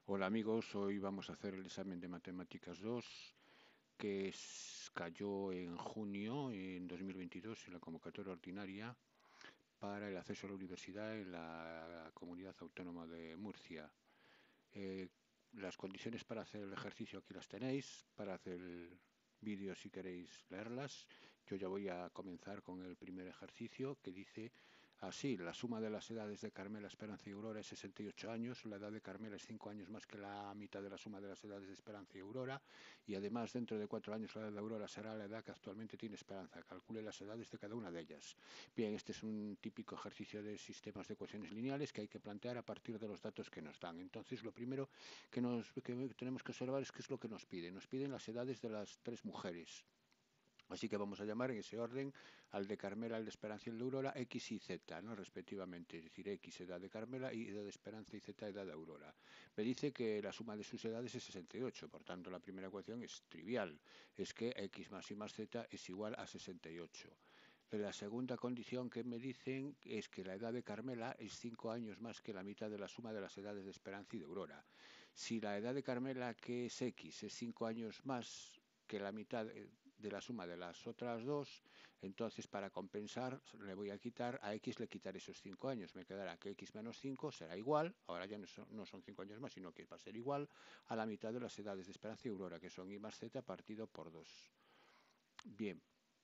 Hola amigos, hoy vamos a hacer el examen de Matemáticas 2 que cayó en junio en 2022 en la convocatoria ordinaria para el acceso a la universidad en la Comunidad Autónoma de Murcia. Eh, las condiciones para hacer el ejercicio aquí las tenéis, para hacer el vídeo si queréis leerlas. Yo ya voy a comenzar con el primer ejercicio que dice así: la suma de las edades de Carmela, Esperanza y Aurora es 68 años, la edad de Carmela es 5 años más que la mitad de la suma de las edades de Esperanza y Aurora, y además dentro de 4 años la edad de Aurora será la edad que actualmente tiene Esperanza. Calcule las edades de cada una de ellas. Bien, este es un típico ejercicio de sistemas de ecuaciones lineales que hay que plantear a partir de los datos que nos dan. Entonces, lo primero que tenemos que observar es qué es lo que nos piden. Nos piden las edades de las tres mujeres. Así que vamos a llamar en ese orden al de Carmela, al de Esperanza y el de Aurora, X y Z, ¿no? Respectivamente. Es decir, X edad de Carmela y edad de Esperanza y Z edad de Aurora. Me dice que la suma de sus edades es 68, por tanto la primera ecuación es trivial. Es que X más Y más Z es igual a 68. La segunda condición que me dicen es que la edad de Carmela es 5 años más que la mitad de la suma de las edades de Esperanza y de Aurora. Si la edad de Carmela, que es X, es 5 años más que la mitad de la suma de las otras dos, entonces para compensar le voy a quitar, a X le quitaré esos 5 años, me quedará que X menos 5 será igual, ahora ya no son 5 años más, sino que va a ser igual a la mitad de las edades de Esperanza y Aurora, que son Y más Z partido por 2. Bien.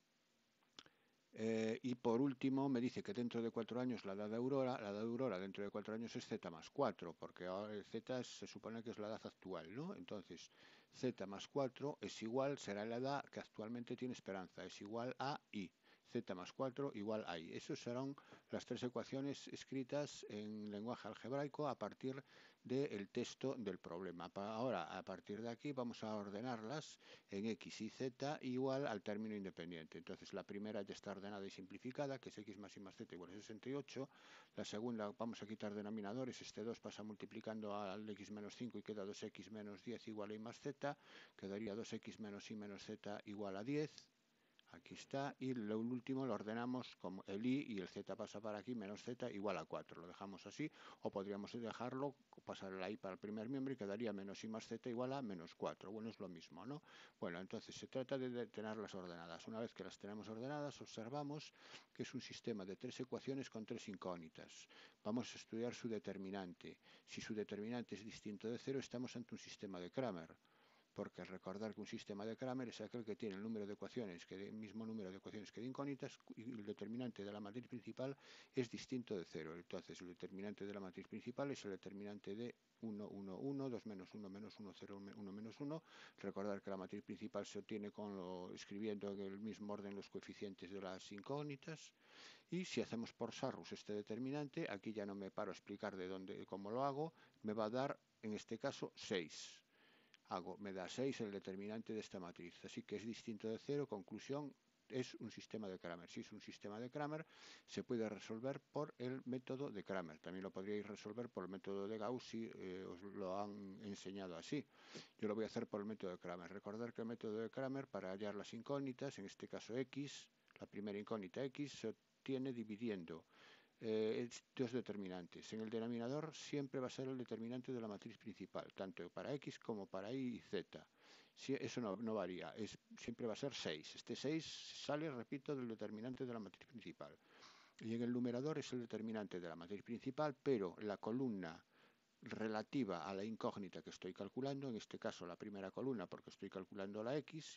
Y por último me dice que dentro de 4 años la edad de Aurora dentro de 4 años es Z más 4, porque ahora el Z se supone que es la edad actual, ¿no? Entonces, Z más 4 es igual, será la edad que actualmente tiene Esperanza, es igual a Y. Z más 4 igual a Y. Esas serán las tres ecuaciones escritas en lenguaje algebraico a partir del texto del problema. Ahora, a partir de aquí, vamos a ordenarlas en X y Z igual al término independiente. Entonces, la primera ya está ordenada y simplificada, que es X más Y más Z igual a 68. La segunda, vamos a quitar denominadores. Este 2 pasa multiplicando al X menos 5 y queda 2X menos 10 igual a Y más Z. Quedaría 2X menos Y menos Z igual a 10. Aquí está, y lo último lo ordenamos como el I y el Z pasa para aquí, menos Z igual a 4. Lo dejamos así, o podríamos dejarlo, pasar la I para el primer miembro y quedaría menos I más Z igual a menos 4. Bueno, es lo mismo, ¿no? Bueno, entonces se trata de tenerlas ordenadas. Una vez que las tenemos ordenadas, observamos que es un sistema de tres ecuaciones con tres incógnitas. Vamos a estudiar su determinante. Si su determinante es distinto de cero, estamos ante un sistema de Cramer, porque recordar que un sistema de Cramer es aquel que tiene el número de ecuaciones, el mismo número de ecuaciones que de incógnitas, y el determinante de la matriz principal es distinto de cero. Entonces, el determinante de la matriz principal es el determinante de 1, 1, 1, 2 menos 1, menos 1, 0, 1, menos 1. Recordar que la matriz principal se obtiene escribiendo en el mismo orden los coeficientes de las incógnitas. Y si hacemos por Sarrus este determinante, aquí ya no me paro a explicar cómo lo hago, me va a dar, en este caso, 6. Me da 6 el determinante de esta matriz. Así que es distinto de cero. Conclusión, es un sistema de Cramer. Si es un sistema de Cramer, se puede resolver por el método de Cramer. También lo podríais resolver por el método de Gauss si os lo han enseñado así. Yo lo voy a hacer por el método de Cramer. Recordar que el método de Cramer, para hallar las incógnitas, en este caso X, la primera incógnita X, se obtiene dividiendo dos determinantes. En el denominador siempre va a ser el determinante de la matriz principal, tanto para X como para Y y Z. Si, eso no varía, siempre va a ser 6. Este 6 sale, repito, del determinante de la matriz principal. Y en el numerador es el determinante de la matriz principal, pero la columna relativa a la incógnita que estoy calculando, en este caso la primera columna porque estoy calculando la X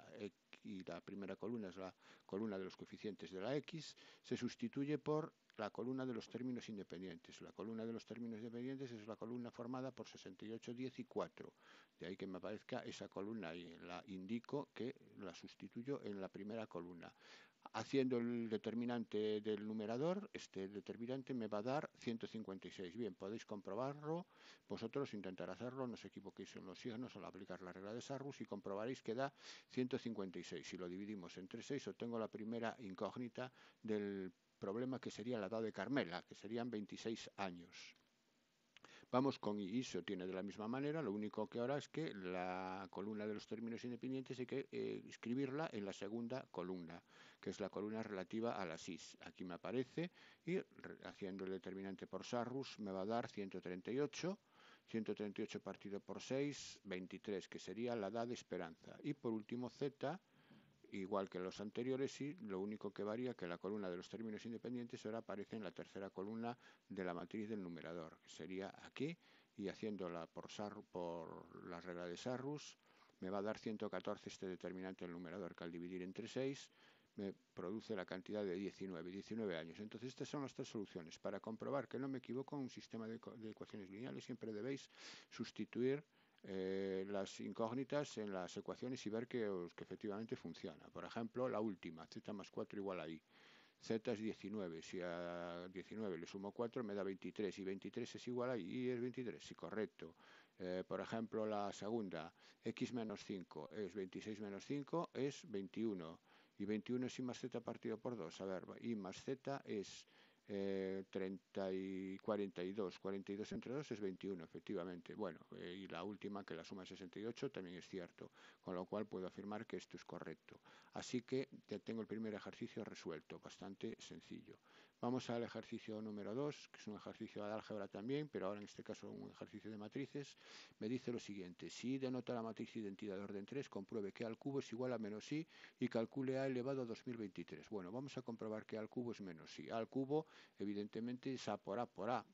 y la primera columna es la columna de los coeficientes de la X, se sustituye por la columna de los términos independientes. La columna de los términos independientes es la columna formada por 68, 10 y 4. De ahí que me aparezca esa columna y la indico que la sustituyo en la primera columna. Haciendo el determinante del numerador, este determinante me va a dar 156. Bien, podéis comprobarlo, vosotros intentar hacerlo, no os equivoquéis en los signos al aplicar la regla de Sarrus y comprobaréis que da 156. Si lo dividimos entre 6, obtengo la primera incógnita del problema, que sería la edad de Carmela, que serían 26 años. Vamos con I, se obtiene de la misma manera, lo único que ahora es que la columna de los términos independientes hay que escribirla en la segunda columna, que es la columna relativa a las Is. Aquí me aparece y haciendo el determinante por Sarrus me va a dar 138. 138 partido por 6, 23, que sería la edad de esperanza. Y por último z, igual que los anteriores, sí, lo único que varía que la columna de los términos independientes ahora aparece en la tercera columna de la matriz del numerador, que sería aquí, y haciéndola por la regla de Sarrus, me va a dar 114 este determinante del numerador, que al dividir entre 6 me produce la cantidad de 19 años. Entonces estas son las tres soluciones. Para comprobar que no me equivoco en un sistema de ecuaciones lineales, siempre debéis sustituir las incógnitas en las ecuaciones y ver que efectivamente funciona. Por ejemplo, la última, z más 4 igual a i. Z es 19, si a 19 le sumo 4 me da 23 y 23 es igual a i es 23, sí, correcto. Por ejemplo, la segunda, x menos 5 es 26 menos 5 es 21 y 21 es i más z partido por 2. A ver, i más z es 30 y 42, 42 entre 2 es 21, efectivamente. Bueno, y la última, que la suma es 68, también es cierto, con lo cual puedo afirmar que esto es correcto. Así que ya tengo el primer ejercicio resuelto, bastante sencillo. Vamos al ejercicio número 2, que es un ejercicio de álgebra también, pero ahora en este caso un ejercicio de matrices. Me dice lo siguiente: si i denota la matriz identidad de orden 3, compruebe que a al cubo es igual a menos i y calcule a elevado a 2023. Bueno, vamos a comprobar que a al cubo es menos i. A al cubo, evidentemente, es a por a por a.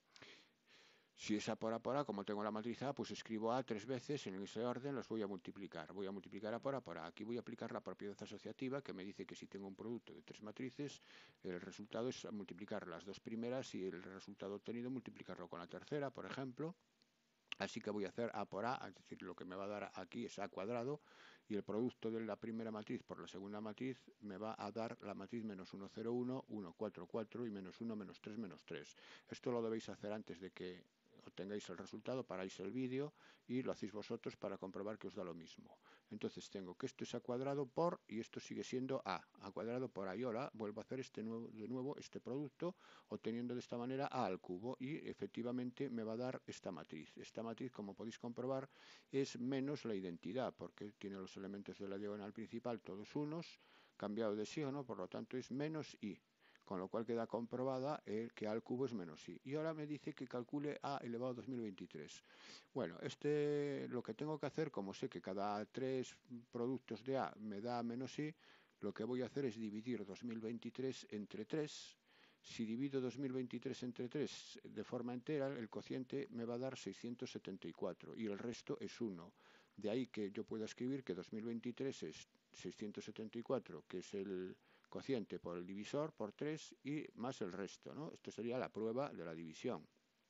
Si es a por a, como tengo la matriz A, pues escribo A 3 veces, en ese orden los voy a multiplicar. Voy a multiplicar a por a. Aquí voy a aplicar la propiedad asociativa, que me dice que si tengo un producto de 3 matrices, el resultado es multiplicar las dos primeras y el resultado obtenido multiplicarlo con la tercera, por ejemplo. Así que voy a hacer a por a, es decir, lo que me va a dar aquí es a cuadrado, y el producto de la primera matriz por la segunda matriz me va a dar la matriz menos 1, 0, 1, 1, 4, 4 y menos 1, menos 3, menos 3. Esto lo debéis hacer antes de que obtengáis el resultado, paráis el vídeo y lo hacéis vosotros para comprobar que os da lo mismo. Entonces tengo que esto es a cuadrado por, y esto sigue siendo a cuadrado por a, y ahora vuelvo a hacer de nuevo este producto, obteniendo de esta manera a al cubo, y efectivamente me va a dar esta matriz. Esta matriz, como podéis comprobar, es menos la identidad, porque tiene los elementos de la diagonal principal todos unos, cambiado de sí o no, por lo tanto es menos i. Con lo cual queda comprobada que a al cubo es menos i. Y ahora me dice que calcule a elevado a 2023. Bueno, lo que tengo que hacer, como sé que cada 3 productos de a me da menos i, lo que voy a hacer es dividir 2023 entre 3. Si divido 2023 entre 3 de forma entera, el cociente me va a dar 674 y el resto es 1. De ahí que yo pueda escribir que 2023 es 674, que es el cociente por el divisor, por 3 y más el resto, ¿no? Esto sería la prueba de la división.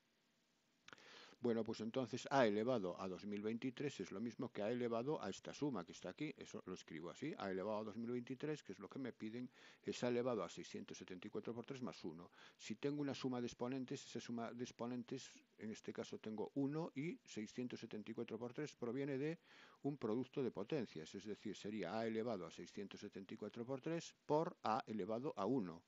Bueno, pues entonces a elevado a 2023 es lo mismo que a elevado a esta suma que está aquí. Eso lo escribo así: a elevado a 2023, que es lo que me piden, es a elevado a 674 por 3 más 1. Si tengo una suma de exponentes, esa suma de exponentes, en este caso tengo 1 y 674 por 3 proviene de un producto de potencias. Es decir, sería a elevado a 674 por 3 por a elevado a 1.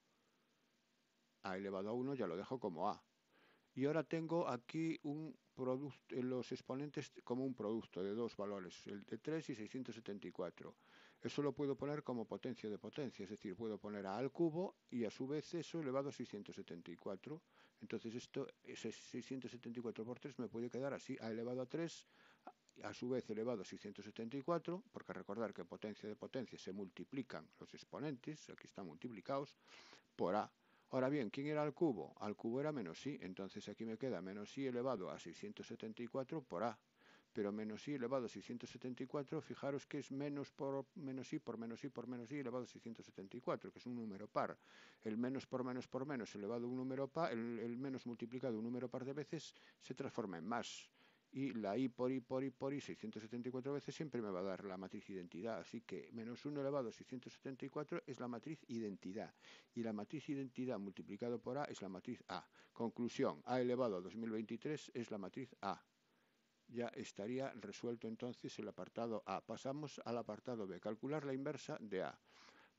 A elevado a 1 ya lo dejo como a. Y ahora tengo aquí un producto, los exponentes como un producto de dos valores, el de 3 y 674. Eso lo puedo poner como potencia de potencia, es decir, puedo poner a al cubo y a su vez eso elevado a 674. Entonces esto, ese 674 por 3 me puede quedar así: a elevado a 3, a su vez elevado a 674, porque recordar que potencia de potencia se multiplican los exponentes, aquí están multiplicados, por a. Ahora bien, ¿quién era al cubo? Al cubo era menos i, entonces aquí me queda menos i elevado a 674 por a. Pero menos i elevado a 674, fijaros que es menos por menos i por menos i por menos i elevado a 674, que es un número par. El menos por menos elevado a un número par, el menos multiplicado un número par de veces, se transforma en más. Y la i por i por i por i 674 veces siempre me va a dar la matriz identidad. Así que menos 1 elevado a 674 es la matriz identidad. Y la matriz identidad multiplicado por a es la matriz A. Conclusión: a elevado a 2023 es la matriz A. Ya estaría resuelto entonces el apartado A. Pasamos al apartado B: calcular la inversa de A.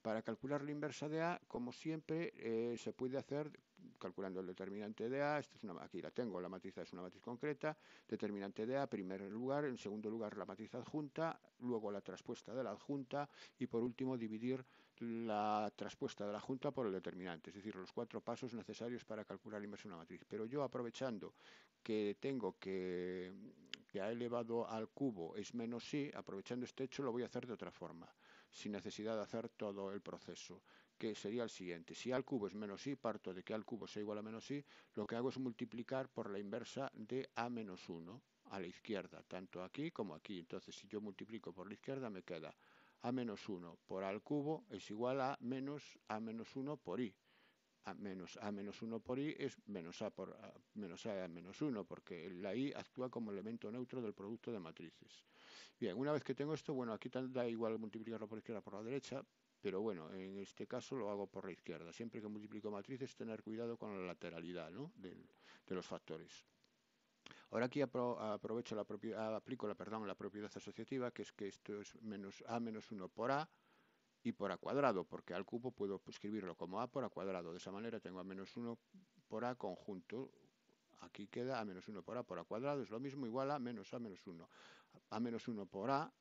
Para calcular la inversa de A, como siempre, se puede hacer calculando el determinante de A. Aquí la tengo, la matriz A es una matriz concreta. Determinante de A, primer lugar. En segundo lugar, la matriz adjunta. Luego la traspuesta de la adjunta. Y por último, dividir la traspuesta de la adjunta por el determinante. Es decir, los 4 pasos necesarios para calcular la inversa de una matriz. Pero yo, aprovechando que tengo que A elevado al cubo es menos I, aprovechando este hecho, lo voy a hacer de otra forma, sin necesidad de hacer todo el proceso, que sería el siguiente. Si A al cubo es menos I, parto de que A al cubo sea igual a menos I, lo que hago es multiplicar por la inversa de A menos 1 a la izquierda, tanto aquí como aquí. Entonces, si yo multiplico por la izquierda, me queda A menos 1 por A al cubo es igual a menos A menos 1 por I. A menos 1 por I es menos A por menos A menos 1, porque la I actúa como elemento neutro del producto de matrices. Bien, una vez que tengo esto, bueno, aquí da igual multiplicarlo por la izquierda o por la derecha, pero bueno, en este caso lo hago por la izquierda. Siempre que multiplico matrices, tener cuidado con la lateralidad, ¿no?, de los factores. Ahora aquí aprovecho aplico la propiedad asociativa, que es que esto es menos A menos 1 por A y por A cuadrado, porque al cubo puedo escribirlo como A por A cuadrado. De esa manera tengo A menos 1 por A conjunto. Aquí queda A menos 1 por A por A cuadrado, es lo mismo, igual a menos A menos 1. A menos 1 por A,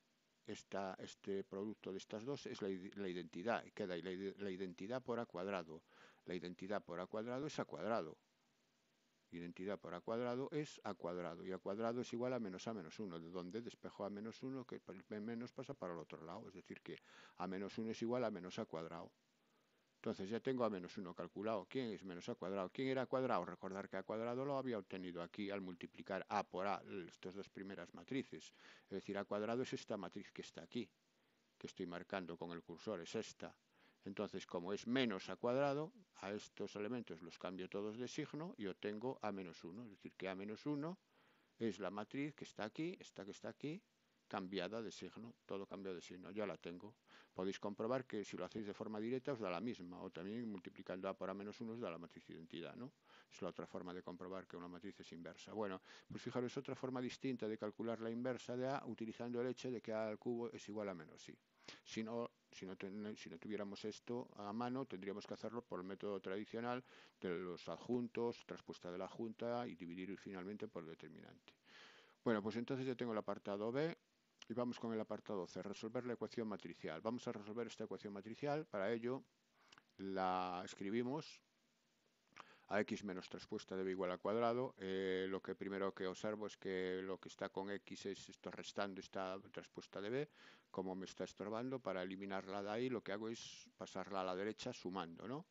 este producto de estas dos es la identidad, queda la identidad por A cuadrado. La identidad por A cuadrado es A cuadrado. Identidad por A cuadrado es A cuadrado, y A cuadrado es igual a menos A menos 1, de donde despejo A menos 1, que el menos pasa para el otro lado, es decir que A menos 1 es igual a menos A cuadrado. Entonces ya tengo A menos 1 calculado. ¿Quién es menos A cuadrado? ¿Quién era A cuadrado? Recordar que A cuadrado lo había obtenido aquí al multiplicar A por A, estas dos primeras matrices. Es decir, A cuadrado es esta matriz que está aquí, que estoy marcando con el cursor, es esta. Entonces, como es menos A cuadrado, a estos elementos los cambio todos de signo y obtengo A menos 1. Es decir, que A menos 1 es la matriz que está aquí, esta que está aquí, cambiada de signo, todo cambiado de signo, ya la tengo. Podéis comprobar que si lo hacéis de forma directa os da la misma, o también multiplicando A por A menos 1 os da la matriz de identidad, ¿no? Es la otra forma de comprobar que una matriz es inversa. Bueno, pues fijaros, otra forma distinta de calcular la inversa de A, utilizando el hecho de que A al cubo es igual a menos I. Si no tuviéramos esto a mano, tendríamos que hacerlo por el método tradicional de los adjuntos, traspuesta de la adjunta y dividir finalmente por el determinante. Bueno, pues entonces ya tengo el apartado B y vamos con el apartado C, resolver la ecuación matricial. Vamos a resolver esta ecuación matricial. Para ello la escribimos a x menos traspuesta de b igual al cuadrado. Lo que primero que observo es que lo que está con x es esto restando esta traspuesta de b. Como me está estorbando, para eliminarla de ahí lo que hago es pasarla a la derecha sumando, ¿no?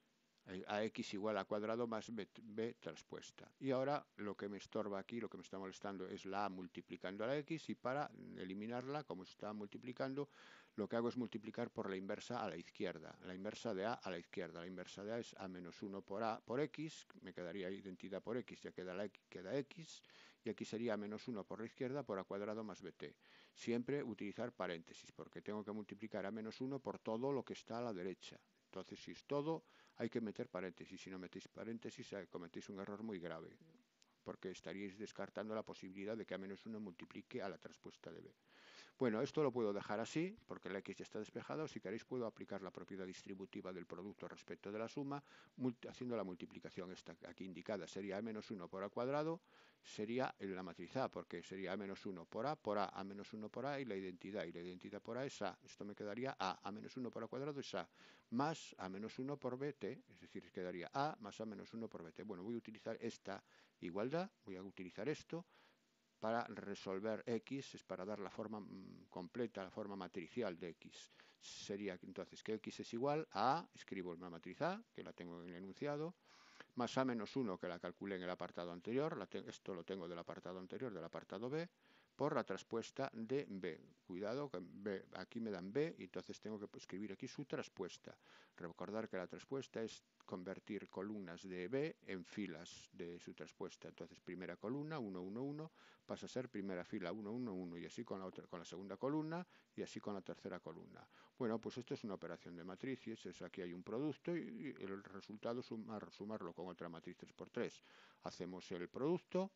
A x igual a cuadrado más b traspuesta. Y ahora lo que me estorba aquí, lo que me está molestando es la a multiplicando a la x, y para eliminarla, como se está multiplicando, lo que hago es multiplicar por la inversa a la izquierda, la inversa de a la izquierda. La inversa de a es a menos 1 por a por x, me quedaría identidad por x, ya queda x, y aquí sería a menos 1 por la izquierda por a cuadrado más bt. Siempre utilizar paréntesis, porque tengo que multiplicar a menos 1 por todo lo que está a la derecha. Entonces, si es todo, hay que meter paréntesis. Si no metéis paréntesis, cometéis un error muy grave, porque estaríais descartando la posibilidad de que a menos 1 multiplique a la traspuesta de b. Bueno, esto lo puedo dejar así, porque la x ya está despejada, o si queréis puedo aplicar la propiedad distributiva del producto respecto de la suma, haciendo la multiplicación esta aquí indicada. Sería a menos 1 por a cuadrado, sería en la matriz A, porque sería a menos 1 por a menos 1 por a, y la identidad por a es a. Esto me quedaría a menos 1 por a cuadrado es a, más a menos 1 por bt, es decir, quedaría a más a menos 1 por bt. Bueno, voy a utilizar esta igualdad, voy a utilizar esto para resolver x, es para dar la forma completa, la forma matricial de x. Sería entonces que x es igual a, escribo la matriz A, que la tengo en el enunciado, más a menos 1, que la calculé en el apartado anterior, esto lo tengo del apartado anterior, del apartado B, por la traspuesta de B. Cuidado, que B, aquí me dan B, y entonces tengo que escribir aquí su traspuesta. Recordar que la traspuesta es convertir columnas de B en filas de su traspuesta. Entonces, primera columna, 1, 1, 1, pasa a ser primera fila, 1, 1, 1, y así con la segunda columna, y así con la tercera columna. Bueno, pues esto es una operación de matrices, aquí hay un producto, y el resultado sumarlo con otra matriz 3×3. Hacemos el producto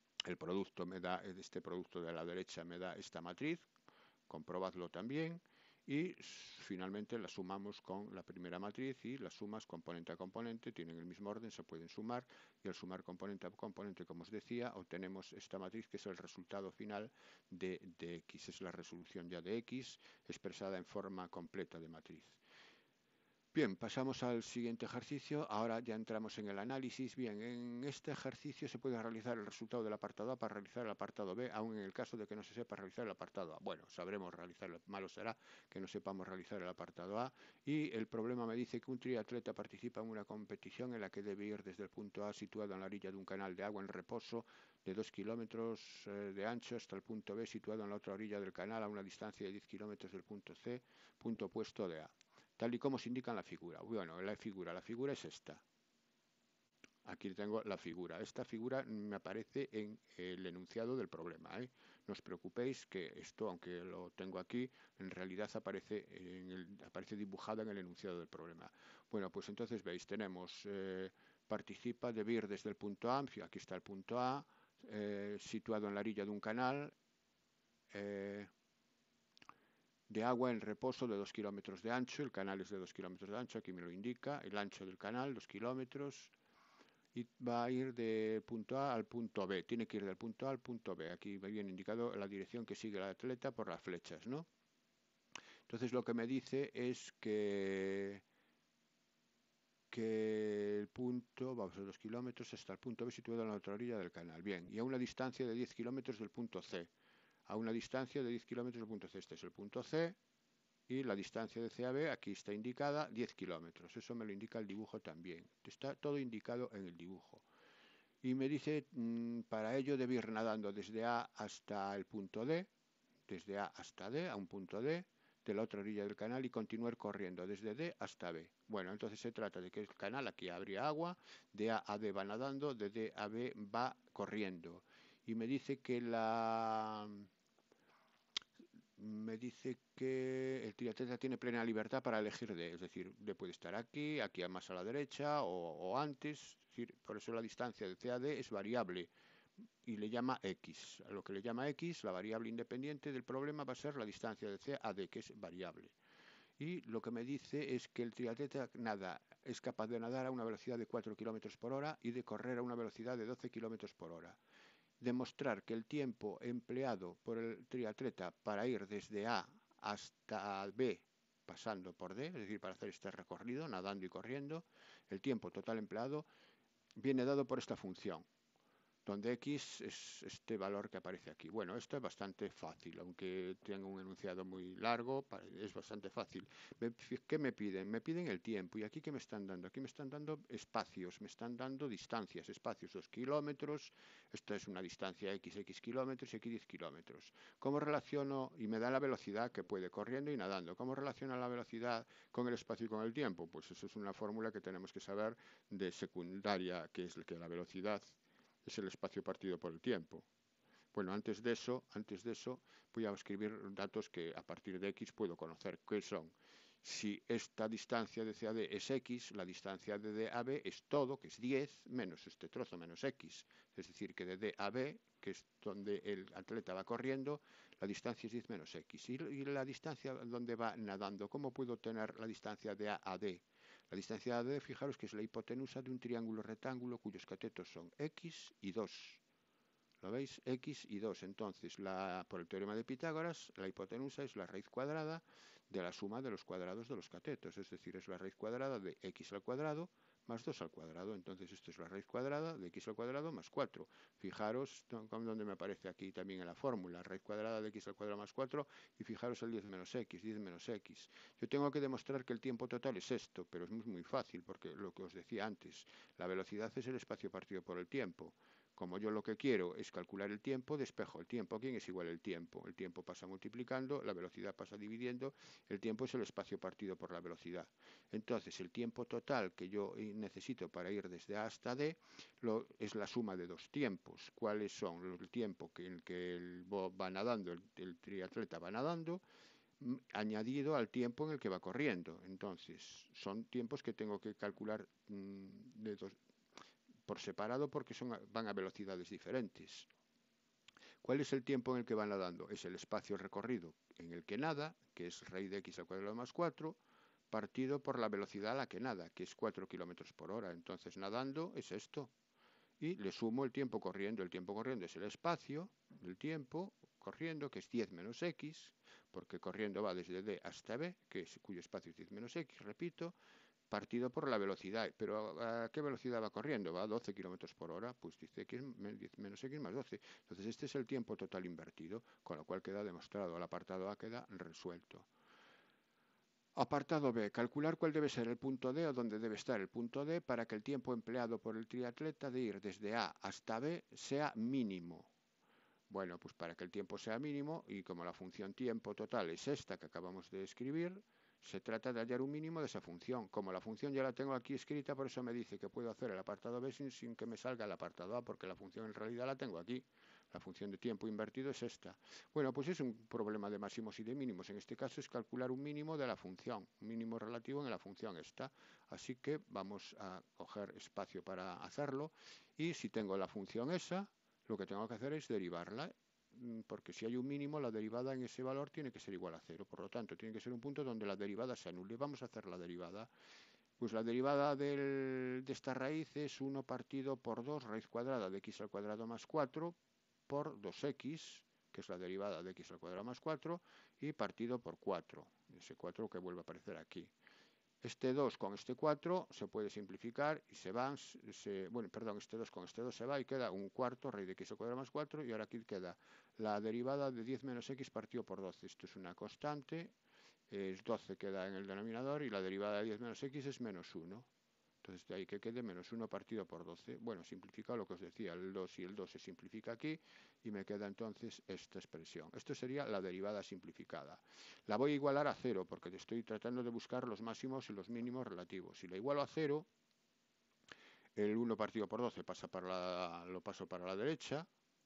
me da, este producto de la derecha me da esta matriz, comprobadlo también, y finalmente las sumamos con la primera matriz y las sumas componente a componente tienen el mismo orden, se pueden sumar y al sumar componente a componente, como os decía, obtenemos esta matriz que es el resultado final de X, es la resolución ya de X expresada en forma completa de matriz. Bien, pasamos al siguiente ejercicio. Ahora ya entramos en el análisis. Bien, en este ejercicio se puede realizar el resultado del apartado A para realizar el apartado B, aun en el caso de que no se sepa realizar el apartado A. Bueno, sabremos realizarlo, malo será que no sepamos realizar el apartado A. Y el problema me dice que un triatleta participa en una competición en la que debe ir desde el punto A, situado en la orilla de un canal de agua en reposo, de 2 kilómetros de ancho, hasta el punto B, situado en la otra orilla del canal, a una distancia de 10 kilómetros del punto C, punto opuesto de A, tal y como se indica en la figura. Bueno, la figura es esta. Aquí tengo la figura. Esta figura me aparece en el enunciado del problema, ¿eh? No os preocupéis que esto, aunque lo tengo aquí, en realidad aparece dibujada en el enunciado del problema. Bueno, pues entonces veis, tenemos participa, debe ir desde el punto A, aquí está el punto A, situado en la orilla de un canal, de agua en reposo de 2 kilómetros de ancho, el canal es de 2 kilómetros de ancho, aquí me lo indica, el ancho del canal, 2 kilómetros, y va a ir del punto A al punto B, tiene que ir del punto A al punto B, aquí me viene indicado la dirección que sigue el atleta por las flechas, ¿no? Entonces lo que me dice es que el punto, vamos a 2 kilómetros hasta el punto B situado en la otra orilla del canal, bien, y a una distancia de 10 kilómetros del punto C, a una distancia de 10 kilómetros del punto C, este es el punto C, y la distancia de C a B, aquí está indicada, 10 kilómetros. Eso me lo indica el dibujo también. Está todo indicado en el dibujo. Y me dice, para ello debe ir nadando desde A hasta el punto D, desde A hasta D, a un punto D, de la otra orilla del canal y continuar corriendo desde D hasta B. Bueno, entonces se trata de que el canal, aquí habría agua, de A a D va nadando, de D a B va corriendo. Y me dice que el triatleta tiene plena libertad para elegir D, es decir, D puede estar aquí, aquí más a la derecha o antes, es decir, por eso la distancia de C a D es variable y le llama X. A lo que le llama X, la variable independiente del problema va a ser la distancia de C a D, que es variable. Y lo que me dice es que el triatleta es capaz de nadar a una velocidad de 4 km por hora y de correr a una velocidad de 12 km por hora. Demostrar que el tiempo empleado por el triatleta para ir desde A hasta B, pasando por D, es decir, para hacer este recorrido, nadando y corriendo, el tiempo total empleado viene dado por esta función, donde X es este valor que aparece aquí. Bueno, esto es bastante fácil, aunque tenga un enunciado muy largo, es bastante fácil. ¿Qué me piden? Me piden el tiempo. ¿Y aquí qué me están dando? Aquí me están dando espacios, me están dando distancias, espacios, 2 kilómetros, esto es una distancia X kilómetros y aquí 10 kilómetros. ¿Cómo relaciono? Y me da la velocidad que puede corriendo y nadando. ¿Cómo relaciona la velocidad con el espacio y con el tiempo? Pues eso es una fórmula que tenemos que saber de secundaria, que es que la velocidad es el espacio partido por el tiempo. Bueno, antes de eso voy a escribir datos que a partir de X puedo conocer, que son, si esta distancia de C a D es X, la distancia de D a B es todo, que es 10, menos este trozo, menos X. Es decir, que de D a B, que es donde el atleta va corriendo, la distancia es 10 menos X. Y la distancia donde va nadando, ¿cómo puedo tener la distancia de A a D? La distancia de AD, fijaros que es la hipotenusa de un triángulo rectángulo cuyos catetos son X y 2. ¿Lo veis? X y 2. Entonces, por el teorema de Pitágoras, la hipotenusa es la raíz cuadrada de la suma de los cuadrados de los catetos. Es decir, es la raíz cuadrada de X al cuadrado más 2 al cuadrado. Entonces, esto es la raíz cuadrada de X al cuadrado más 4. Fijaros donde me aparece aquí también en la fórmula, raíz cuadrada de X al cuadrado más 4, y fijaros el 10 menos X, 10 menos X. Yo tengo que demostrar que el tiempo total es esto, pero es muy fácil, porque lo que os decía antes, la velocidad es el espacio partido por el tiempo. Como yo lo que quiero es calcular el tiempo, despejo el tiempo. ¿Quién es igual el tiempo? El tiempo pasa multiplicando, la velocidad pasa dividiendo, el tiempo es el espacio partido por la velocidad. Entonces, el tiempo total que yo necesito para ir desde A hasta D es la suma de dos tiempos. ¿Cuáles son? El tiempo en el que va nadando, el triatleta va nadando, añadido al tiempo en el que va corriendo. Entonces, son tiempos que tengo que calcular por separado porque van a velocidades diferentes. ¿Cuál es el tiempo en el que va nadando? Es el espacio recorrido en el que nada, que es raíz de x al cuadrado más 4, partido por la velocidad a la que nada, que es 4 kilómetros por hora. Entonces, nadando es esto. Y le sumo el tiempo corriendo. El tiempo corriendo es el espacio del tiempo corriendo, que es 10 menos x, porque corriendo va desde D hasta B, cuyo espacio es 10 menos x, repito, partido por la velocidad. ¿Pero a qué velocidad va corriendo? Va a 12 kilómetros por hora, pues dice x menos x más 12. Entonces este es el tiempo total invertido, con lo cual queda demostrado. El apartado A queda resuelto. Apartado B. Calcular cuál debe ser el punto D o dónde debe estar el punto D para que el tiempo empleado por el triatleta de ir desde A hasta B sea mínimo. Bueno, pues para que el tiempo sea mínimo, y como la función tiempo total es esta que acabamos de escribir, se trata de hallar un mínimo de esa función. Como la función ya la tengo aquí escrita, por eso me dice que puedo hacer el apartado B sin que me salga el apartado A, porque la función en realidad la tengo aquí. La función de tiempo invertido es esta. Bueno, pues es un problema de máximos y de mínimos. En este caso es calcular un mínimo de la función, un mínimo relativo en la función esta. Así que vamos a coger espacio para hacerlo. Y si tengo la función esa, lo que tengo que hacer es derivarla, porque si hay un mínimo, la derivada en ese valor tiene que ser igual a 0. Por lo tanto, tiene que ser un punto donde la derivada se anule. Vamos a hacer la derivada. Pues la derivada de esta raíz es 1 partido por 2 raíz cuadrada de x al cuadrado más 4 por 2x, que es la derivada de x al cuadrado más 4, y partido por 4, ese 4 que vuelve a aparecer aquí. Este 2 con este 4 se puede simplificar y este 2 con este 2 se va y queda un cuarto raíz de x al cuadrado más 4, y ahora aquí queda la derivada de 10 menos x partido por 12. Esto es una constante, es 12 queda en el denominador, y la derivada de 10 menos x es menos 1. Entonces de ahí que quede menos 1 partido por 12. Bueno, simplificado lo que os decía, el 2 y el 2 se simplifica aquí y me queda entonces esta expresión. Esto sería la derivada simplificada. La voy a igualar a 0 porque estoy tratando de buscar los máximos y los mínimos relativos. Si la igualo a 0, el 1 partido por 12 lo paso para la derecha.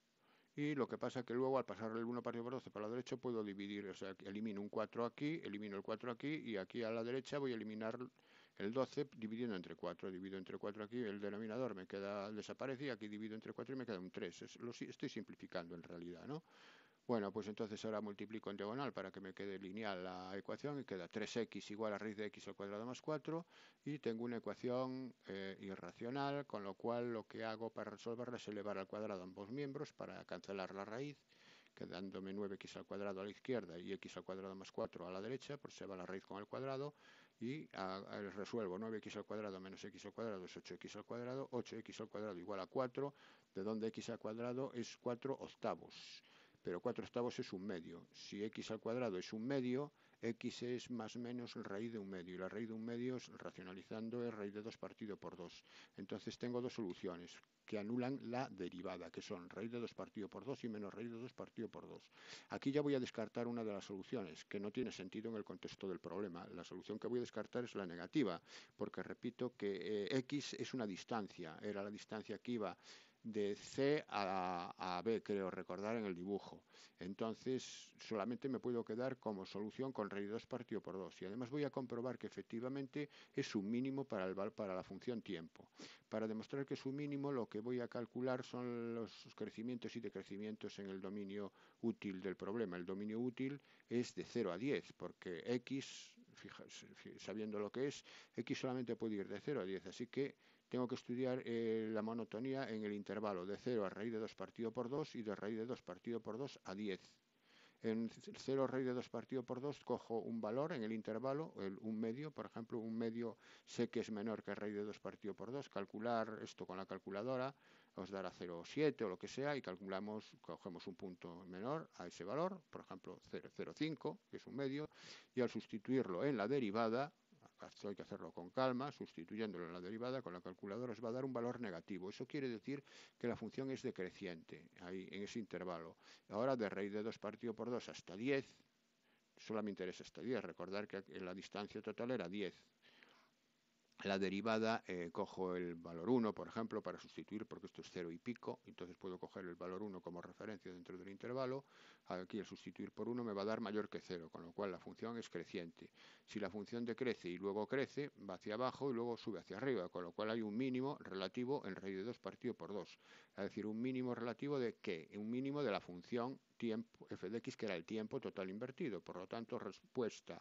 Y lo que pasa es que luego al pasar el 1 partido por 12 para la derecha puedo dividir, o sea, elimino un 4 aquí, elimino el 4 aquí, y aquí a la derecha voy a eliminar el 12 dividiendo entre 4. Divido entre 4 aquí, el denominador desaparece, y aquí divido entre 4 y me queda un 3. Estoy simplificando en realidad, ¿no? Bueno, pues entonces ahora multiplico en diagonal para que me quede lineal la ecuación, y queda 3x igual a raíz de x al cuadrado más 4, y tengo una ecuación irracional, con lo cual lo que hago para resolverla es elevar al cuadrado ambos miembros para cancelar la raíz, quedándome 9x al cuadrado a la izquierda y x al cuadrado más 4 a la derecha, pues se va la raíz con el cuadrado, y resuelvo 9x al cuadrado menos x al cuadrado es 8x al cuadrado, 8x al cuadrado igual a 4, de donde x al cuadrado es 4 octavos. Pero 4 octavos es un medio. Si x al cuadrado es un medio, x es más o menos raíz de un medio. Y la raíz de un medio, racionalizando, es raíz de 2 partido por 2. Entonces tengo dos soluciones que anulan la derivada, que son raíz de 2 partido por 2 y menos raíz de 2 partido por 2. Aquí ya voy a descartar una de las soluciones, que no tiene sentido en el contexto del problema. La solución que voy a descartar es la negativa, porque repito que x es una distancia. Era la distancia que iba de C a B, creo recordar en el dibujo. Entonces solamente me puedo quedar como solución con raíz de 2 partido por 2, y además voy a comprobar que efectivamente es un mínimo para la función tiempo. Para demostrar que es un mínimo, lo que voy a calcular son los crecimientos y decrecimientos en el dominio útil del problema. El dominio útil es de 0 a 10, porque x, sabiendo lo que es, x solamente puede ir de 0 a 10, así que tengo que estudiar la monotonía en el intervalo de 0 a raíz de 2 partido por 2 y de raíz de 2 partido por 2 a 10. En 0 raíz de 2 partido por 2 cojo un valor en el intervalo, un medio, por ejemplo, un medio sé que es menor que raíz de 2 partido por 2. Calcular esto con la calculadora os dará 0,7 o lo que sea, y cogemos un punto menor a ese valor, por ejemplo 0,05, que es un medio, y al sustituirlo en la derivada, esto hay que hacerlo con calma, sustituyéndolo en la derivada con la calculadora, os va a dar un valor negativo. Eso quiere decir que la función es decreciente, ahí en ese intervalo. Ahora de raíz de 2 partido por 2 hasta 10, solo me interesa hasta 10, recordar que la distancia total era 10. la derivada, cojo el valor 1, por ejemplo, para sustituir, porque esto es 0 y pico, entonces puedo coger el valor 1 como referencia dentro del intervalo. Aquí al sustituir por 1 me va a dar mayor que 0, con lo cual la función es creciente. Si la función decrece y luego crece, va hacia abajo y luego sube hacia arriba, con lo cual hay un mínimo relativo en raíz de 2 partido por 2. Es decir, un mínimo relativo de ¿qué? Un mínimo de la función tiempo f de x, que era el tiempo total invertido. Por lo tanto, respuesta: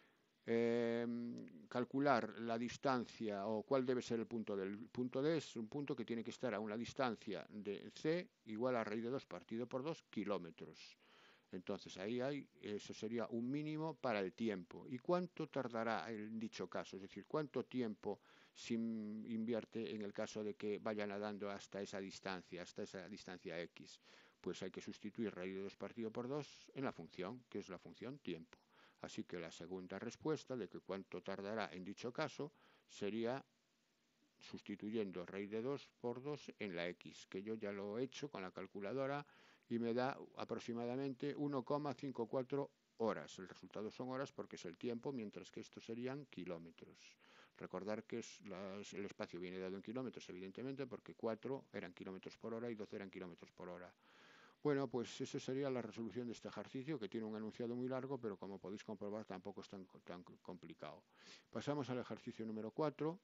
calcular la distancia o cuál debe ser el punto D. El punto D es un punto que tiene que estar a una distancia de C igual a raíz de 2 partido por 2 kilómetros. Entonces ahí eso sería un mínimo para el tiempo. ¿Y cuánto tardará en dicho caso? Es decir, ¿cuánto tiempo se invierte en el caso de que vaya nadando hasta esa distancia X? Pues hay que sustituir raíz de 2 partido por 2 en la función, que es la función tiempo. Así que la segunda respuesta de que cuánto tardará en dicho caso sería sustituyendo raíz de 2 por 2 en la X, que yo ya lo he hecho con la calculadora y me da aproximadamente 1,54 horas. El resultado son horas porque es el tiempo, mientras que estos serían kilómetros. Recordar que el espacio viene dado en kilómetros, evidentemente, porque 4 eran kilómetros por hora y 12 eran kilómetros por hora. Bueno, pues eso sería la resolución de este ejercicio, que tiene un enunciado muy largo, pero como podéis comprobar tampoco es tan complicado. Pasamos al ejercicio número 4.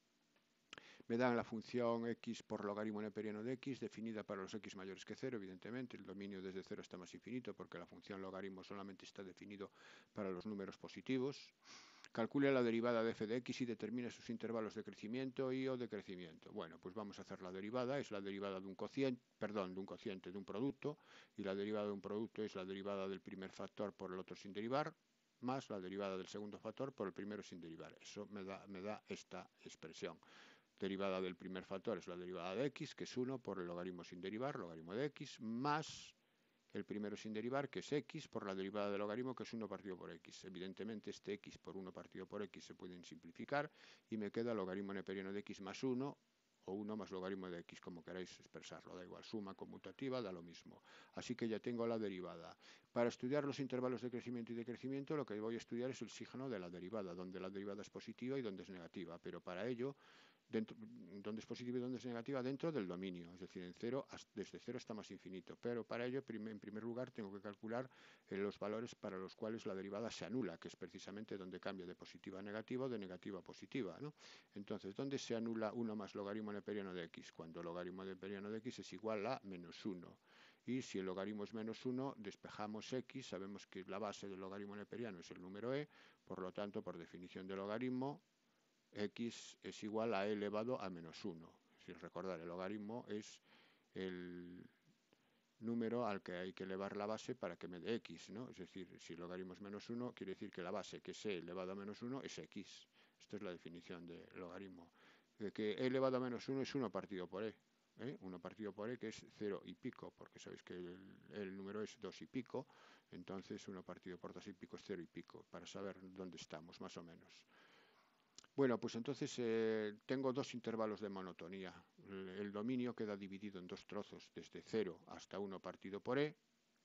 Me dan la función x por logaritmo neperiano de x, definida para los x mayores que 0, evidentemente. El dominio desde 0 está más infinito, porque la función logaritmo solamente está definido para los números positivos. Calcule la derivada de f de x y determine sus intervalos de crecimiento y o decrecimiento. Bueno, pues vamos a hacer la derivada. Es la derivada de un cociente, de un producto, y la derivada de un producto es la derivada del primer factor por el otro sin derivar, más la derivada del segundo factor por el primero sin derivar. Eso me da esta expresión. Derivada del primer factor es la derivada de x, que es 1 por el logaritmo sin derivar, logaritmo de x, más el primero sin derivar, que es x, por la derivada del logaritmo, que es 1 partido por x. Evidentemente, este x por 1 partido por x se pueden simplificar y me queda logaritmo neperiano de x más 1, o 1 más logaritmo de x, como queráis expresarlo. Da igual, suma conmutativa, da lo mismo. Así que ya tengo la derivada. Para estudiar los intervalos de crecimiento y decrecimiento, lo que voy a estudiar es el signo de la derivada, donde la derivada es positiva y donde es negativa. Pero para ello, donde es positiva y donde es negativa, dentro del dominio, es decir, desde 0 hasta más infinito. Pero para ello, en primer lugar, tengo que calcular los valores para los cuales la derivada se anula, que es precisamente donde cambia de positiva a negativa o de negativa a positiva, ¿no? Entonces, ¿dónde se anula 1 más logaritmo neperiano de x? Cuando el logaritmo neperiano de x es igual a menos 1. Y si el logaritmo es menos 1, despejamos x, sabemos que la base del logaritmo neperiano es el número e, por lo tanto, por definición de logaritmo, x es igual a e elevado a menos 1. Si recordar, el logaritmo es el número al que hay que elevar la base para que me dé x, ¿no? Es decir, si el logaritmo es menos 1, quiere decir que la base, que es e elevado a menos 1, es x. Esta es la definición de logaritmo. Que e elevado a menos 1 es 1 partido por e. 1 partido por e, que es 0 y pico, porque sabéis que el número es 2 y pico, entonces 1 partido por 2 y pico es 0 y pico, para saber dónde estamos, más o menos. Bueno, pues entonces tengo dos intervalos de monotonía. El dominio queda dividido en dos trozos, desde 0 hasta 1 partido por e,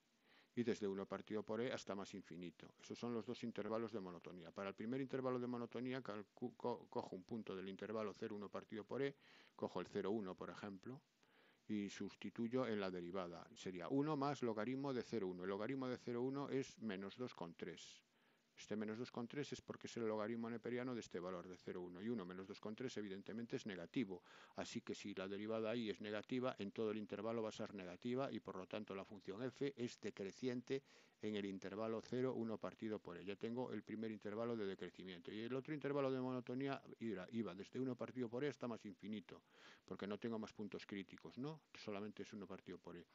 y desde 1 partido por e hasta más infinito. Esos son los dos intervalos de monotonía. Para el primer intervalo de monotonía cojo un punto del intervalo 0, 1 partido por e, cojo el 0, 1, por ejemplo, y sustituyo en la derivada. Sería 1 más logaritmo de 0, 1. El logaritmo de 0, 1 es menos 2,3. Este menos 2,3 es porque es el logaritmo neperiano de este valor de 0,1 y 1 menos 2,3 evidentemente es negativo. Así que si la derivada ahí es negativa, en todo el intervalo va a ser negativa y por lo tanto la función f es decreciente en el intervalo 0, 1 partido por e. Ya tengo el primer intervalo de decrecimiento. Y el otro intervalo de monotonía iba desde 1 partido por e hasta más infinito, porque no tengo más puntos críticos, ¿no? Solamente es 1 partido por e.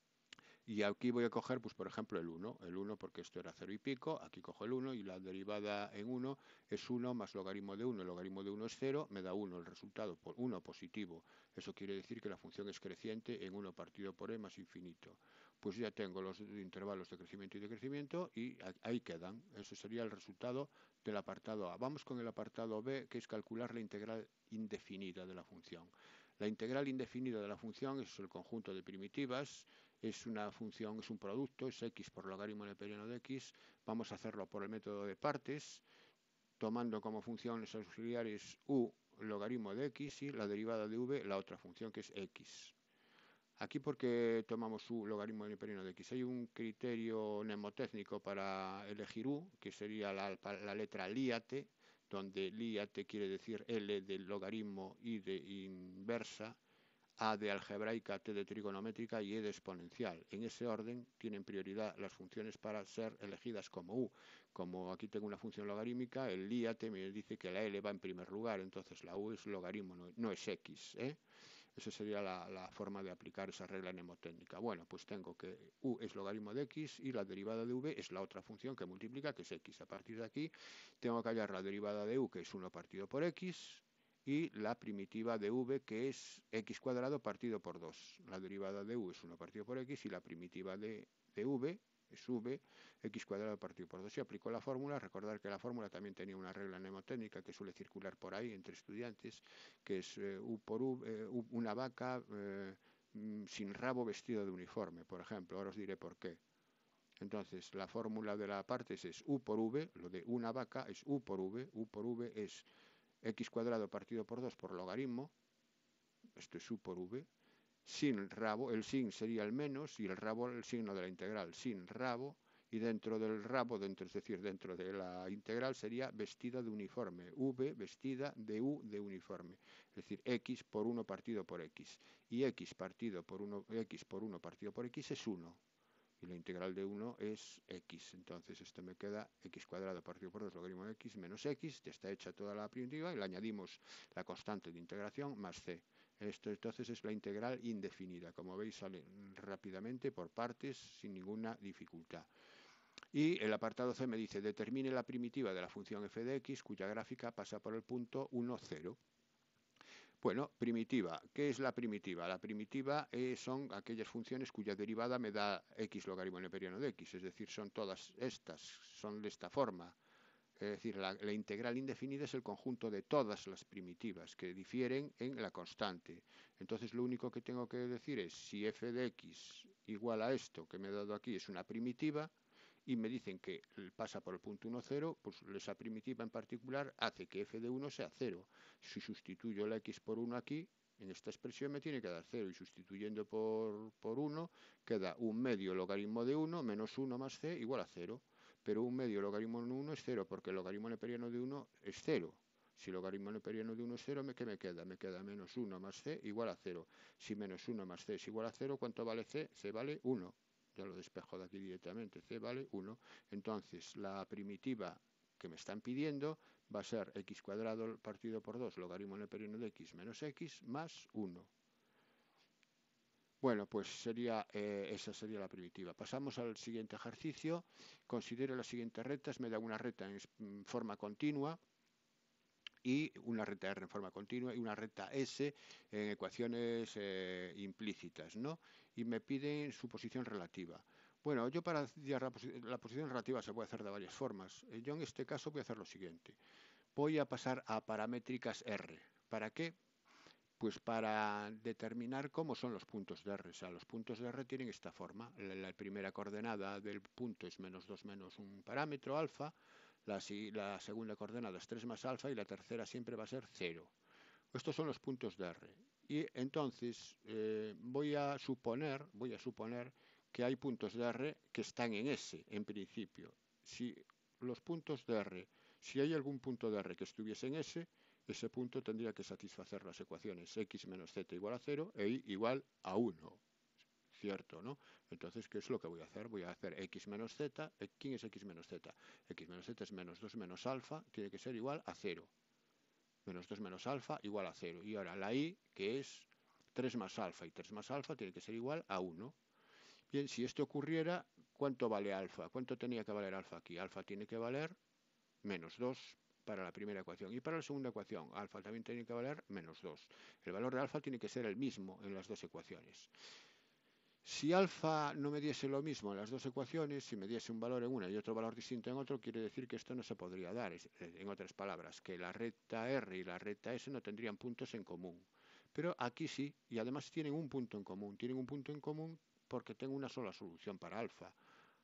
Y aquí voy a coger, pues por ejemplo, el 1 porque esto era 0 y pico, aquí cojo el 1 y la derivada en 1 es 1 más logaritmo de 1, el logaritmo de 1 es 0, me da 1, el resultado por 1 positivo. Eso quiere decir que la función es creciente en 1 partido por e más infinito. Pues ya tengo los intervalos de crecimiento y decrecimiento y ahí quedan. Eso sería el resultado del apartado A. Vamos con el apartado B, que es calcular la integral indefinida de la función. La integral indefinida de la función es el conjunto de primitivas. Es una función, es un producto, es x por logaritmo neperiano de x. Vamos a hacerlo por el método de partes, tomando como funciones auxiliares u logaritmo de x y la derivada de v, la otra función que es x. Aquí porque tomamos u logaritmo neperiano de x. Hay un criterio mnemotécnico para elegir u, que sería la letra líate, donde líate quiere decir L del logaritmo, I de inversa, A de algebraica, T de trigonométrica y E de exponencial. En ese orden tienen prioridad las funciones para ser elegidas como U. Como aquí tengo una función logarítmica, el líate me dice que la L va en primer lugar, entonces la U es logaritmo, no es X, ¿eh? Esa sería la forma de aplicar esa regla mnemotécnica. Bueno, pues tengo que u es logaritmo de x y la derivada de v es la otra función que multiplica, que es x. A partir de aquí tengo que hallar la derivada de u, que es 1 partido por x, y la primitiva de v, que es x cuadrado partido por 2. La derivada de u es 1 partido por x y la primitiva de v es v, x cuadrado partido por 2. Si aplico la fórmula, recordar que la fórmula también tenía una regla mnemotécnica que suele circular por ahí entre estudiantes, que es u por una vaca sin rabo vestido de uniforme, por ejemplo. Ahora os diré por qué. Entonces, la fórmula de la parte es u por v, lo de una vaca es u por v es x cuadrado partido por 2 por logaritmo, esto es u por v, sin rabo, el sin sería el menos y el rabo el signo de la integral, sin rabo, y dentro del rabo, es decir, dentro de la integral sería vestida de uniforme, v vestida de u de uniforme, es decir, x por 1 partido por x, y x partido por 1, x por 1 partido por x es 1, y la integral de 1 es x, entonces esto me queda x cuadrado partido por 2 logaritmo de x menos x, ya está hecha toda la primitiva, y le añadimos la constante de integración más c. Esto entonces es la integral indefinida, como veis sale rápidamente por partes sin ninguna dificultad. Y el apartado C me dice, determine la primitiva de la función f de x cuya gráfica pasa por el punto 1, 0. Bueno, primitiva. ¿Qué es la primitiva? La primitiva son aquellas funciones cuya derivada me da x logaritmo neperiano de x, es decir, son todas estas, son de esta forma. Es decir, la integral indefinida es el conjunto de todas las primitivas que difieren en la constante. Entonces lo único que tengo que decir es si f de x igual a esto que me he dado aquí es una primitiva y me dicen que pasa por el punto 1, 0, pues esa primitiva en particular hace que f de 1 sea 0. Si sustituyo la x por 1 aquí, en esta expresión me tiene que dar 0 y sustituyendo por 1 queda un medio logaritmo de 1 menos 1 más c igual a 0. Pero un medio logaritmo de 1 es 0 porque el logaritmo neperiano de 1 es 0. Si el logaritmo neperiano de 1 es 0, ¿qué me queda? Me queda menos 1 más c igual a 0. Si menos 1 más c es igual a 0, ¿cuánto vale c? C vale 1. Ya lo despejo de aquí directamente. C vale 1. Entonces, la primitiva que me están pidiendo va a ser x cuadrado partido por 2 logaritmo neperiano de x menos x más 1. Bueno, pues esa sería la primitiva. Pasamos al siguiente ejercicio. Considere las siguientes rectas. Me da una recta en forma continua y una recta R en forma continua y una recta S en ecuaciones implícitas, ¿no? Y me piden su posición relativa. Bueno, yo para hallar la posición relativa se puede hacer de varias formas. Yo en este caso voy a hacer lo siguiente. Voy a pasar a paramétricas R. ¿Para qué? Pues para determinar cómo son los puntos de R. O sea, los puntos de R tienen esta forma. La primera coordenada del punto es menos 2 menos un parámetro alfa. La segunda coordenada es 3 más alfa y la tercera siempre va a ser 0. Estos son los puntos de R. Y entonces voy a suponer que hay puntos de R que están en S, en principio. Si los puntos de R, si hay algún punto de R que estuviese en S, ese punto tendría que satisfacer las ecuaciones x menos z igual a 0 e y igual a 1. ¿Cierto, no? Entonces, ¿qué es lo que voy a hacer? Voy a hacer x menos z. ¿Quién es x menos z? X menos z es menos 2 menos alfa, tiene que ser igual a 0. Menos 2 menos alfa igual a 0. Y ahora la y, que es 3 más alfa, y 3 más alfa tiene que ser igual a 1. Bien, si esto ocurriera, ¿cuánto vale alfa? ¿Cuánto tenía que valer alfa aquí? Alfa tiene que valer menos 2 para la primera ecuación. Y para la segunda ecuación, alfa también tiene que valer menos 2. El valor de alfa tiene que ser el mismo en las dos ecuaciones. Si alfa no me diese lo mismo en las dos ecuaciones, si me diese un valor en una y otro valor distinto en otro, quiere decir que esto no se podría dar. En otras palabras, que la recta R y la recta S no tendrían puntos en común. Pero aquí sí, y además tienen un punto en común. Tienen un punto en común porque tengo una sola solución para alfa.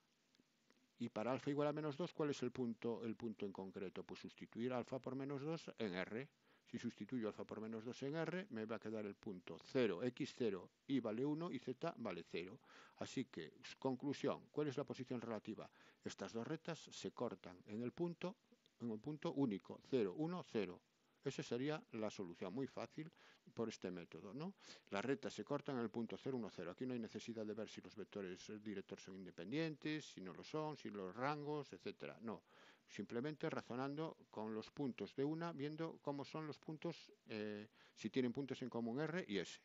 Y para alfa igual a menos 2, ¿cuál es el punto en concreto? Pues sustituir alfa por menos 2 en R. Si sustituyo alfa por menos 2 en R, me va a quedar el punto 0, x0, y vale 1 y z vale 0. Así que, conclusión, ¿cuál es la posición relativa? Estas dos rectas se cortan en un punto único, 0, 1, 0. Esa sería la solución, muy fácil por este método, ¿no? Las rectas se cortan en el punto 0, 1, 0. Aquí no hay necesidad de ver si los vectores directores son independientes, si no lo son, si los rangos, etcétera. No, simplemente razonando con los puntos de una, viendo cómo son los puntos, si tienen puntos en común R y S.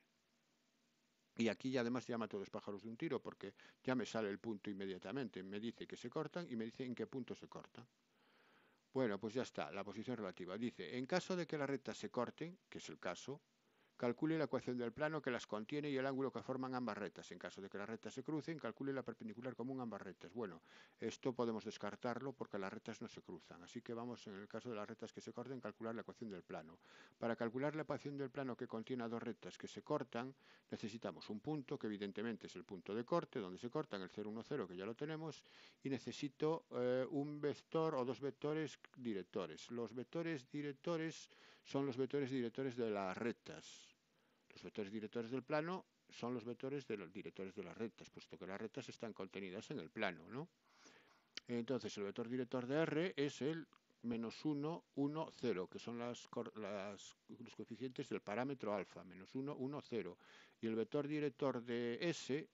Y aquí ya además llama a todos pájaros de un tiro, porque ya me sale el punto inmediatamente. Me dice que se cortan y me dice en qué punto se cortan. Bueno, pues ya está, la posición relativa. Dice, en caso de que las rectas se corten, que es el caso, calcule la ecuación del plano que las contiene y el ángulo que forman ambas rectas. En caso de que las rectas se crucen, calcule la perpendicular común a ambas rectas. Bueno, esto podemos descartarlo porque las rectas no se cruzan. Así que vamos, en el caso de las rectas que se corten, calcular la ecuación del plano. Para calcular la ecuación del plano que contiene a dos rectas que se cortan, necesitamos un punto, que evidentemente es el punto de corte, donde se cortan, el 0, 1, 0, que ya lo tenemos, y necesito un vector o dos vectores directores. Los vectores directores son los vectores directores de las rectas. Los vectores directores del plano son los vectores de los directores de las rectas, puesto que las rectas están contenidas en el plano, ¿no? Entonces, el vector director de R es el menos 1, 1, 0, que son los coeficientes del parámetro alfa, menos 1, 1, 0. Y el vector director de S,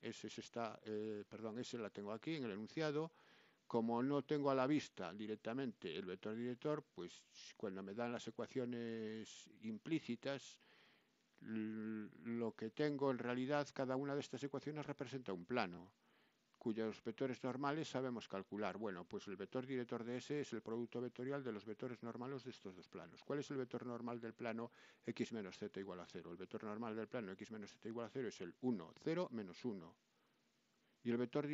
S la tengo aquí en el enunciado. Como no tengo a la vista directamente el vector director, pues cuando me dan las ecuaciones implícitas, lo que tengo en realidad, cada una de estas ecuaciones representa un plano, cuyos vectores normales sabemos calcular. Bueno, pues el vector director de S es el producto vectorial de los vectores normales de estos dos planos. ¿Cuál es el vector normal del plano x menos z igual a 0? El vector normal del plano x menos z igual a 0 es el 1, 0, menos 1. Y el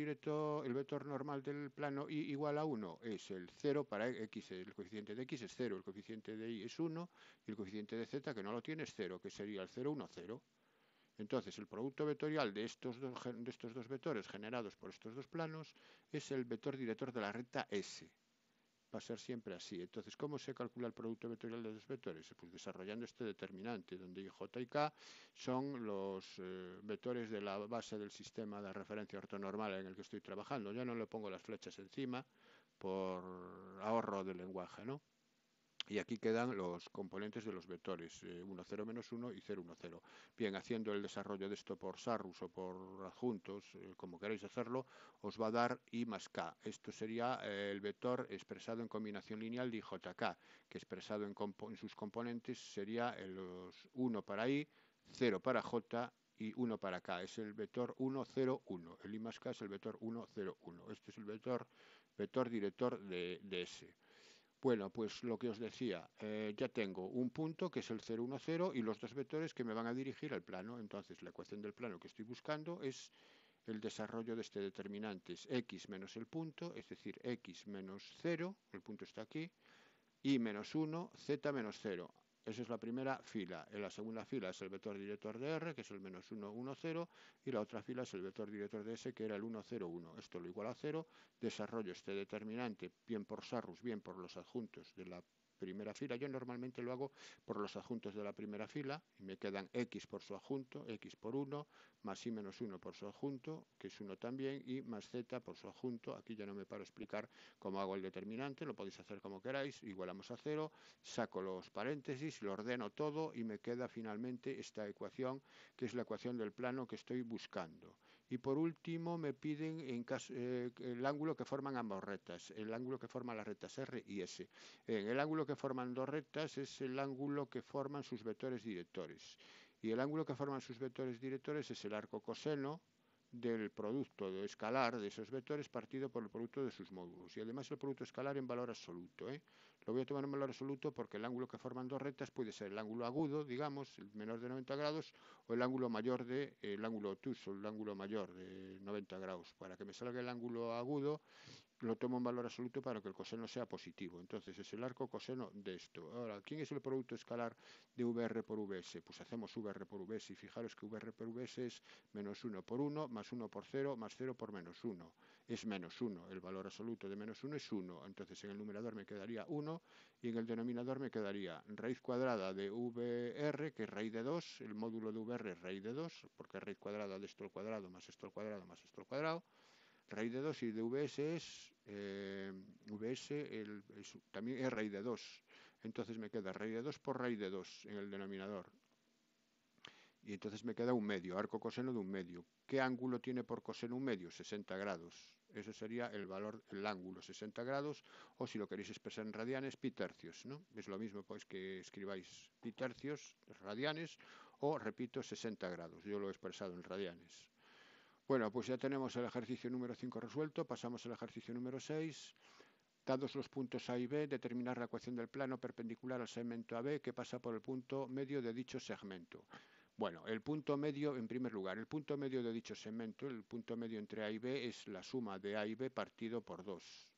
vector normal del plano y igual a 1 es el 0 para x, el coeficiente de x es 0, el coeficiente de y es 1 y el coeficiente de z, que no lo tiene, es 0, que sería el 0, 1, 0. Entonces, el producto vectorial de estos dos vectores generados por estos dos planos es el vector director de la recta S. Va a ser siempre así. Entonces, ¿cómo se calcula el producto vectorial de los vectores? Pues desarrollando este determinante, donde I, J y K son los vectores de la base del sistema de referencia ortonormal en el que estoy trabajando. Ya no le pongo las flechas encima por ahorro de lenguaje, ¿no? Y aquí quedan los componentes de los vectores, 1, 0, menos 1 y 0, 1, 0. Bien, haciendo el desarrollo de esto por Sarrus o por adjuntos, como queráis hacerlo, os va a dar I más K. Esto sería el vector expresado en combinación lineal de IJK, que expresado en sus componentes sería los 1 para I, 0 para J y 1 para K. Es el vector 1, 0, 1. El I más K es el vector 1, 0, 1. Este es el vector director de S. Bueno, pues lo que os decía, ya tengo un punto que es el 0, 1, 0 y los dos vectores que me van a dirigir al plano. Entonces, la ecuación del plano que estoy buscando es el desarrollo de este determinante, es x menos el punto, es decir, x menos 0, el punto está aquí, y menos 1, z menos 0. Esa es la primera fila. En la segunda fila es el vector director de R, que es el menos 1, 1, 0, y la otra fila es el vector director de S, que era el 1, 0, 1. Esto lo igual a 0. Desarrollo este determinante, bien por Sarrus, bien por los adjuntos de la primera fila. Yo normalmente lo hago por los adjuntos de la primera fila, y me quedan x por su adjunto, x por 1, más y menos 1 por su adjunto, que es 1 también, y más z por su adjunto. Aquí ya no me paro a explicar cómo hago el determinante, lo podéis hacer como queráis, igualamos a 0, saco los paréntesis, lo ordeno todo y me queda finalmente esta ecuación, que es la ecuación del plano que estoy buscando. Y por último me piden el ángulo que forman ambas rectas, el ángulo que forman las rectas R y S. El ángulo que forman dos rectas es el ángulo que forman sus vectores directores. Y el ángulo que forman sus vectores directores es el arco coseno del producto de escalar de esos vectores partido por el producto de sus módulos. Y además el producto escalar en valor absoluto. Lo voy a tomar en valor absoluto porque el ángulo que forman dos rectas puede ser el ángulo agudo, digamos, el menor de 90 grados, o el ángulo mayor el ángulo obtuso, el ángulo mayor de 90 grados. Para que me salga el ángulo agudo, lo tomo en valor absoluto para que el coseno sea positivo. Entonces es el arco coseno de esto. Ahora, ¿quién es el producto escalar de VR por VS? Pues hacemos VR por VS y fijaros que VR por VS es menos 1 por 1, más 1 por 0, más 0 por menos 1. Es menos 1. El valor absoluto de menos 1 es 1. Entonces en el numerador me quedaría 1 y en el denominador me quedaría raíz cuadrada de VR, que es raíz de 2. El módulo de VR es raíz de 2, porque es raíz cuadrada de esto al cuadrado, más esto al cuadrado, más esto al cuadrado. Raíz de 2 y de VS es también es raíz de 2. Entonces me queda raíz de 2 por raíz de 2 en el denominador. Y entonces me queda un medio, arco coseno de un medio. ¿Qué ángulo tiene por coseno un medio? 60 grados. Ese sería el valor, el ángulo, 60 grados, o si lo queréis expresar en radianes, pi tercios, ¿no? Es lo mismo pues que escribáis pi tercios, radianes, o repito, 60 grados. Yo lo he expresado en radianes. Bueno, pues ya tenemos el ejercicio número 5 resuelto, pasamos al ejercicio número 6. Dados los puntos A y B, determinar la ecuación del plano perpendicular al segmento AB que pasa por el punto medio de dicho segmento. Bueno, el punto medio, en primer lugar, el punto medio de dicho segmento, el punto medio entre A y B es la suma de A y B partido por 2.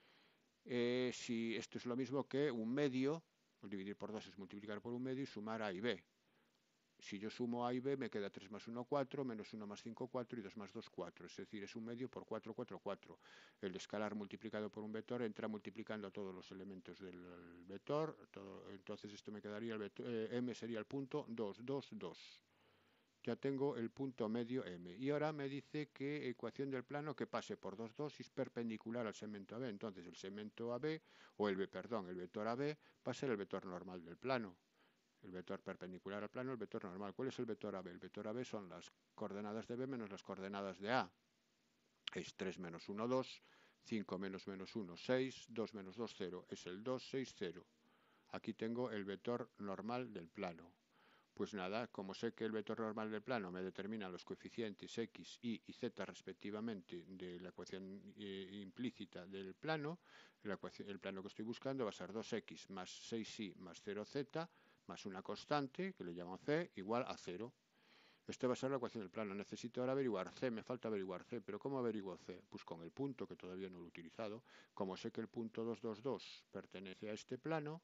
Si esto es lo mismo que un medio, dividir por 2 es multiplicar por un medio y sumar A y B. Si yo sumo A y B, me queda 3 más 1, 4, menos 1 más 5, 4 y 2 más 2, 4. Es decir, es un medio por 4, 4, 4. El escalar multiplicado por un vector entra multiplicando todos los elementos del vector. Entonces esto me quedaría, M sería el punto 2, 2, 2. Ya tengo el punto medio M. Y ahora me dice que ecuación del plano que pase por 2, 2 es perpendicular al segmento AB. Entonces el segmento AB, o el vector AB va a ser el vector normal del plano. El vector perpendicular al plano, el vector normal. ¿Cuál es el vector AB? El vector AB son las coordenadas de B menos las coordenadas de A. Es 3 menos 1, 2, 5 menos menos 1, 6, 2 menos 2, 0. Es el 2, 6, 0. Aquí tengo el vector normal del plano. Pues nada, como sé que el vector normal del plano me determina los coeficientes x, y z respectivamente de la ecuación implícita del plano, el plano que estoy buscando va a ser 2x más 6y más 0z más una constante, que le llamo c, igual a 0. Esta va a ser la ecuación del plano. Necesito ahora averiguar c, me falta averiguar c, pero ¿cómo averiguo c? Pues con el punto, que todavía no lo he utilizado. Como sé que el punto 222 pertenece a este plano,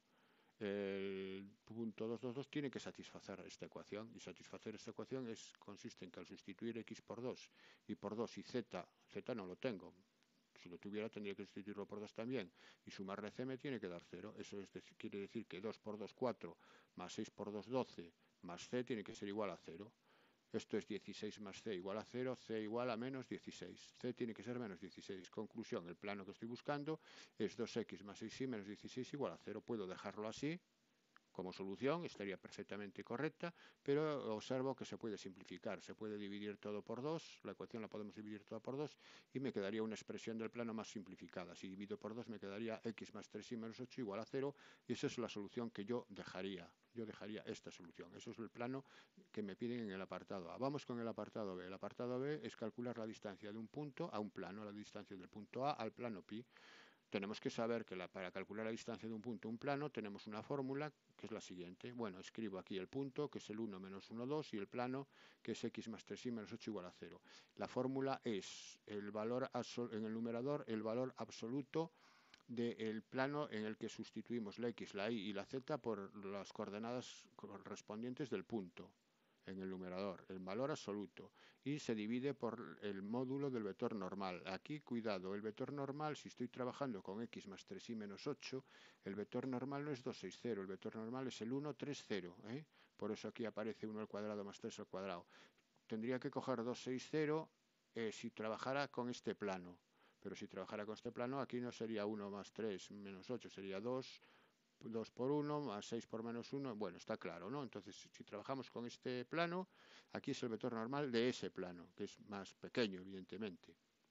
el punto 222 tiene que satisfacer esta ecuación, y satisfacer esta ecuación consiste en que al sustituir x por 2 y por 2 y z no lo tengo. Si lo tuviera tendría que sustituirlo por 2 también, y sumarle c me tiene que dar 0. Eso quiere decir que 2 por 2, 4, más 6 por 2, 12, más c tiene que ser igual a 0. Esto es 16 más c igual a 0, c igual a menos 16. C tiene que ser menos 16. Conclusión, el plano que estoy buscando es 2x más 6y menos 16 igual a 0. Puedo dejarlo así como solución, estaría perfectamente correcta, pero observo que se puede simplificar. Se puede dividir todo por 2, la ecuación la podemos dividir toda por 2 y me quedaría una expresión del plano más simplificada. Si divido por 2 me quedaría x más 3y menos 8 igual a 0 y esa es la solución que yo dejaría. Yo dejaría esta solución. Eso es el plano que me piden en el apartado A. Vamos con el apartado B. El apartado B es calcular la distancia de un punto a un plano, la distancia del punto A al plano pi. Tenemos que saber que para calcular la distancia de un punto a un plano tenemos una fórmula que es la siguiente. Bueno, escribo aquí el punto, que es el 1 menos 1, 2, y el plano, que es x más 3y menos 8 igual a 0. La fórmula es el valor en el numerador, el valor absoluto del plano en el que sustituimos la x, la y la z por las coordenadas correspondientes del punto en el numerador, el valor absoluto, y se divide por el módulo del vector normal. Aquí, cuidado, el vector normal, si estoy trabajando con x más 3y menos 8, el vector normal no es 2, 6, 0, el vector normal es el 1, 3, 0. Por eso aquí aparece 1 al cuadrado más 3 al cuadrado. Tendría que coger 2, 6, 0 si trabajara con este plano. Pero si trabajara con este plano, aquí no sería 1 más 3 menos 8, sería 2 por 1 más 6 por menos 1, bueno, está claro, ¿no? Entonces, si trabajamos con este plano, aquí es el vector normal de ese plano, que es más pequeño, evidentemente,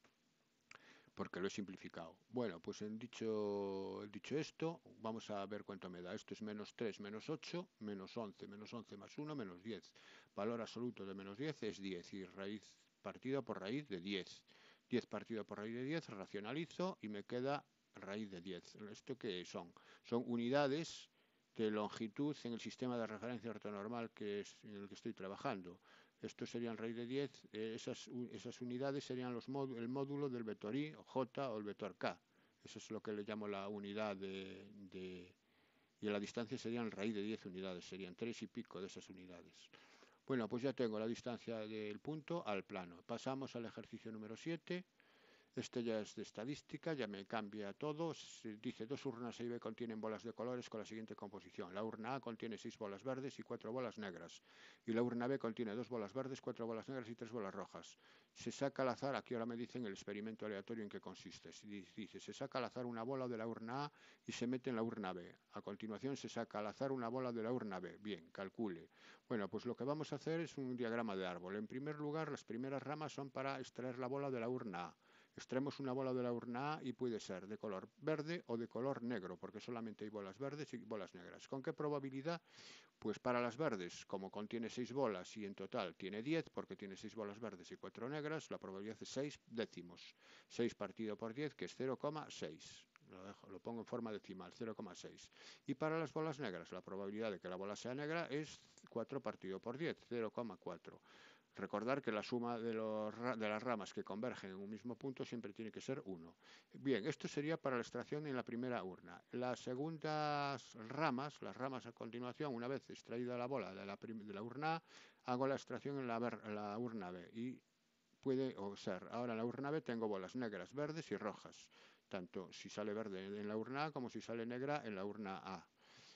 porque lo he simplificado. Bueno, pues dicho esto, vamos a ver cuánto me da. Esto es menos 3, menos 8, menos 11 más 1, menos 10. Valor absoluto de menos 10 es 10, y raíz partido por raíz de 10. 10 partido por raíz de 10, racionalizo y me queda raíz de 10. ¿Esto qué son? Son unidades de longitud en el sistema de referencia ortonormal en el que estoy trabajando. Esto serían raíz de 10, esas unidades serían el módulo del vector i, o j o el vector k. Eso es lo que le llamo la unidad y la distancia serían raíz de 10 unidades, serían 3 y pico de esas unidades. Bueno, pues ya tengo la distancia del punto al plano. Pasamos al ejercicio número 7. Este ya es de estadística, ya me cambia todo. Dice, 2 urnas A y B contienen bolas de colores con la siguiente composición. La urna A contiene 6 bolas verdes y 4 bolas negras. Y la urna B contiene 2 bolas verdes, 4 bolas negras y 3 bolas rojas. Se saca al azar, aquí ahora me dicen el experimento aleatorio en qué consiste. Dice, se saca al azar una bola de la urna A y se mete en la urna B. A continuación se saca al azar una bola de la urna B. Bien, calcule. Bueno, pues lo que vamos a hacer es un diagrama de árbol. En primer lugar, las primeras ramas son para extraer la bola de la urna A. Extraemos una bola de la urna A y puede ser de color verde o de color negro, porque solamente hay bolas verdes y bolas negras. ¿Con qué probabilidad? Pues para las verdes, como contiene 6 bolas y en total tiene 10, porque tiene 6 bolas verdes y 4 negras, la probabilidad es 6 décimos. 6 partido por 10, que es 0,6. Lo pongo en forma decimal, 0,6. Y para las bolas negras, la probabilidad de que la bola sea negra es 4 partido por 10, 0,4. Recordar que la suma de las ramas que convergen en un mismo punto siempre tiene que ser 1. Bien, esto sería para la extracción en la primera urna. Las segundas ramas, las ramas a continuación, una vez extraída la bola de la urna A, hago la extracción en la urna B. Y puede ser, ahora en la urna B tengo bolas negras, verdes y rojas, tanto si sale verde en la urna A como si sale negra en la urna A.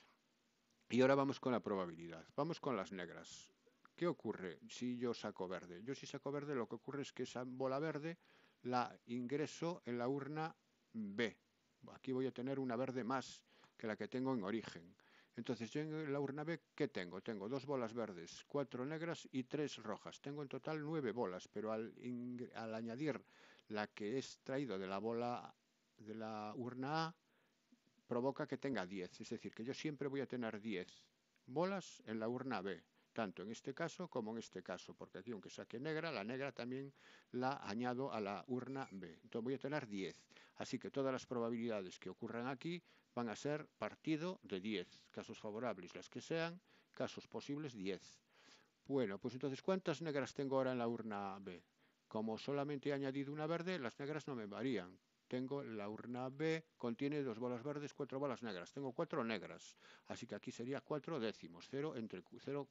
Y ahora vamos con la probabilidad. Vamos con las negras. ¿Qué ocurre si yo saco verde? Yo si saco verde lo que ocurre es que esa bola verde la ingreso en la urna B. Aquí voy a tener una verde más que la que tengo en origen. Entonces yo en la urna B, ¿qué tengo? Tengo 2 bolas verdes, 4 negras y 3 rojas. Tengo en total 9 bolas, pero al añadir la que he extraído de la bola de la urna A, provoca que tenga 10, es decir, que yo siempre voy a tener 10 bolas en la urna B, tanto en este caso como en este caso, porque aquí aunque saque negra, la negra también la añado a la urna B. Entonces voy a tener 10, así que todas las probabilidades que ocurran aquí van a ser partido de 10, casos favorables las que sean, casos posibles 10. Bueno, pues entonces, ¿cuántas negras tengo ahora en la urna B? Como solamente he añadido una verde, las negras no me varían. Tengo la urna B, contiene 2 bolas verdes, 4 bolas negras. Tengo 4 negras, así que aquí sería 4 décimos, 0 entre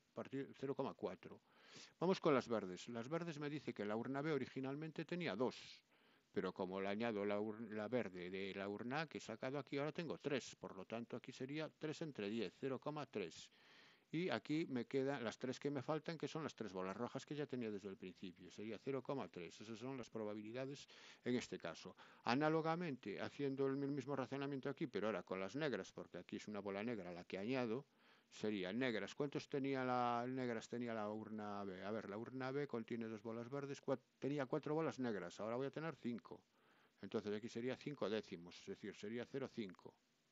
0,4. Vamos con las verdes. Las verdes me dice que la urna B originalmente tenía 2, pero como le añado la verde de la urna que he sacado aquí, ahora tengo 3. Por lo tanto, aquí sería 3 entre 10, 0,3. Y aquí me quedan las 3 que me faltan, que son las 3 bolas rojas que ya tenía desde el principio. Sería 0,3. Esas son las probabilidades en este caso. Análogamente, haciendo el mismo razonamiento aquí, pero ahora con las negras, porque aquí es una bola negra la que añado, sería negras. ¿Cuántos tenía negras tenía la urna B? A ver, la urna B contiene 2 bolas verdes, tenía 4 bolas negras. Ahora voy a tener 5. Entonces aquí sería 5 décimos, es decir, sería 0,5.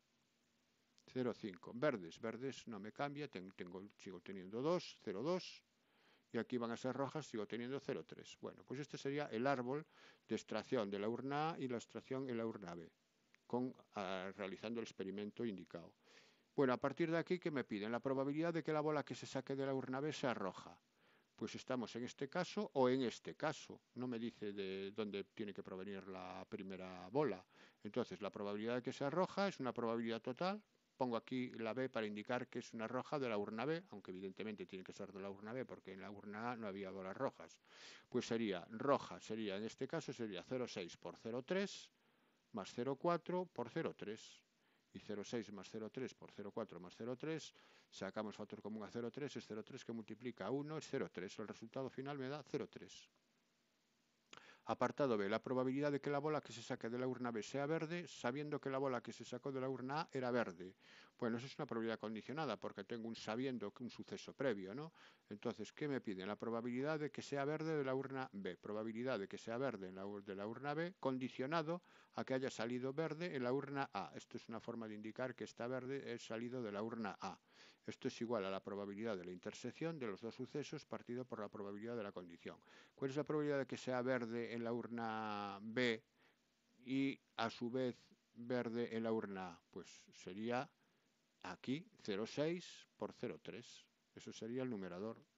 0,5. Verdes no me cambia, sigo teniendo 2, 0,2. Y aquí van a ser rojas, sigo teniendo 0,3. Bueno, pues este sería el árbol de extracción de la urna A y la extracción en la urna B, realizando el experimento indicado. Bueno, a partir de aquí, ¿qué me piden? La probabilidad de que la bola que se saque de la urna B sea roja. Pues estamos en este caso o en este caso. No me dice de dónde tiene que provenir la primera bola. Entonces, la probabilidad de que sea roja es una probabilidad total. Pongo aquí la B para indicar que es una roja de la urna B, aunque evidentemente tiene que ser de la urna B porque en la urna A no había bolas rojas. Pues sería roja, en este caso sería 0,6 por 0,3 más 0,4 por 0,3. Y 0,6 más 0,3 por 0,4 más 0,3, sacamos factor común a 0,3, es 0,3 que multiplica a 1, es 0,3. El resultado final me da 0,3. Apartado B, la probabilidad de que la bola que se saque de la urna B sea verde, sabiendo que la bola que se sacó de la urna A era verde. Bueno, eso es una probabilidad condicionada, porque tengo sabiendo que un suceso previo, ¿no? Entonces, ¿qué me piden? La probabilidad de que sea verde de la urna B. Probabilidad de que sea verde de la urna B, condicionado a que haya salido verde en la urna A. Esto es una forma de indicar que está verde es salido de la urna A. Esto es igual a la probabilidad de la intersección de los dos sucesos partido por la probabilidad de la condición. ¿Cuál es la probabilidad de que sea verde en la urna B y a su vez verde en la urna A? Pues sería aquí 0,6 por 0,3. Eso sería el numerador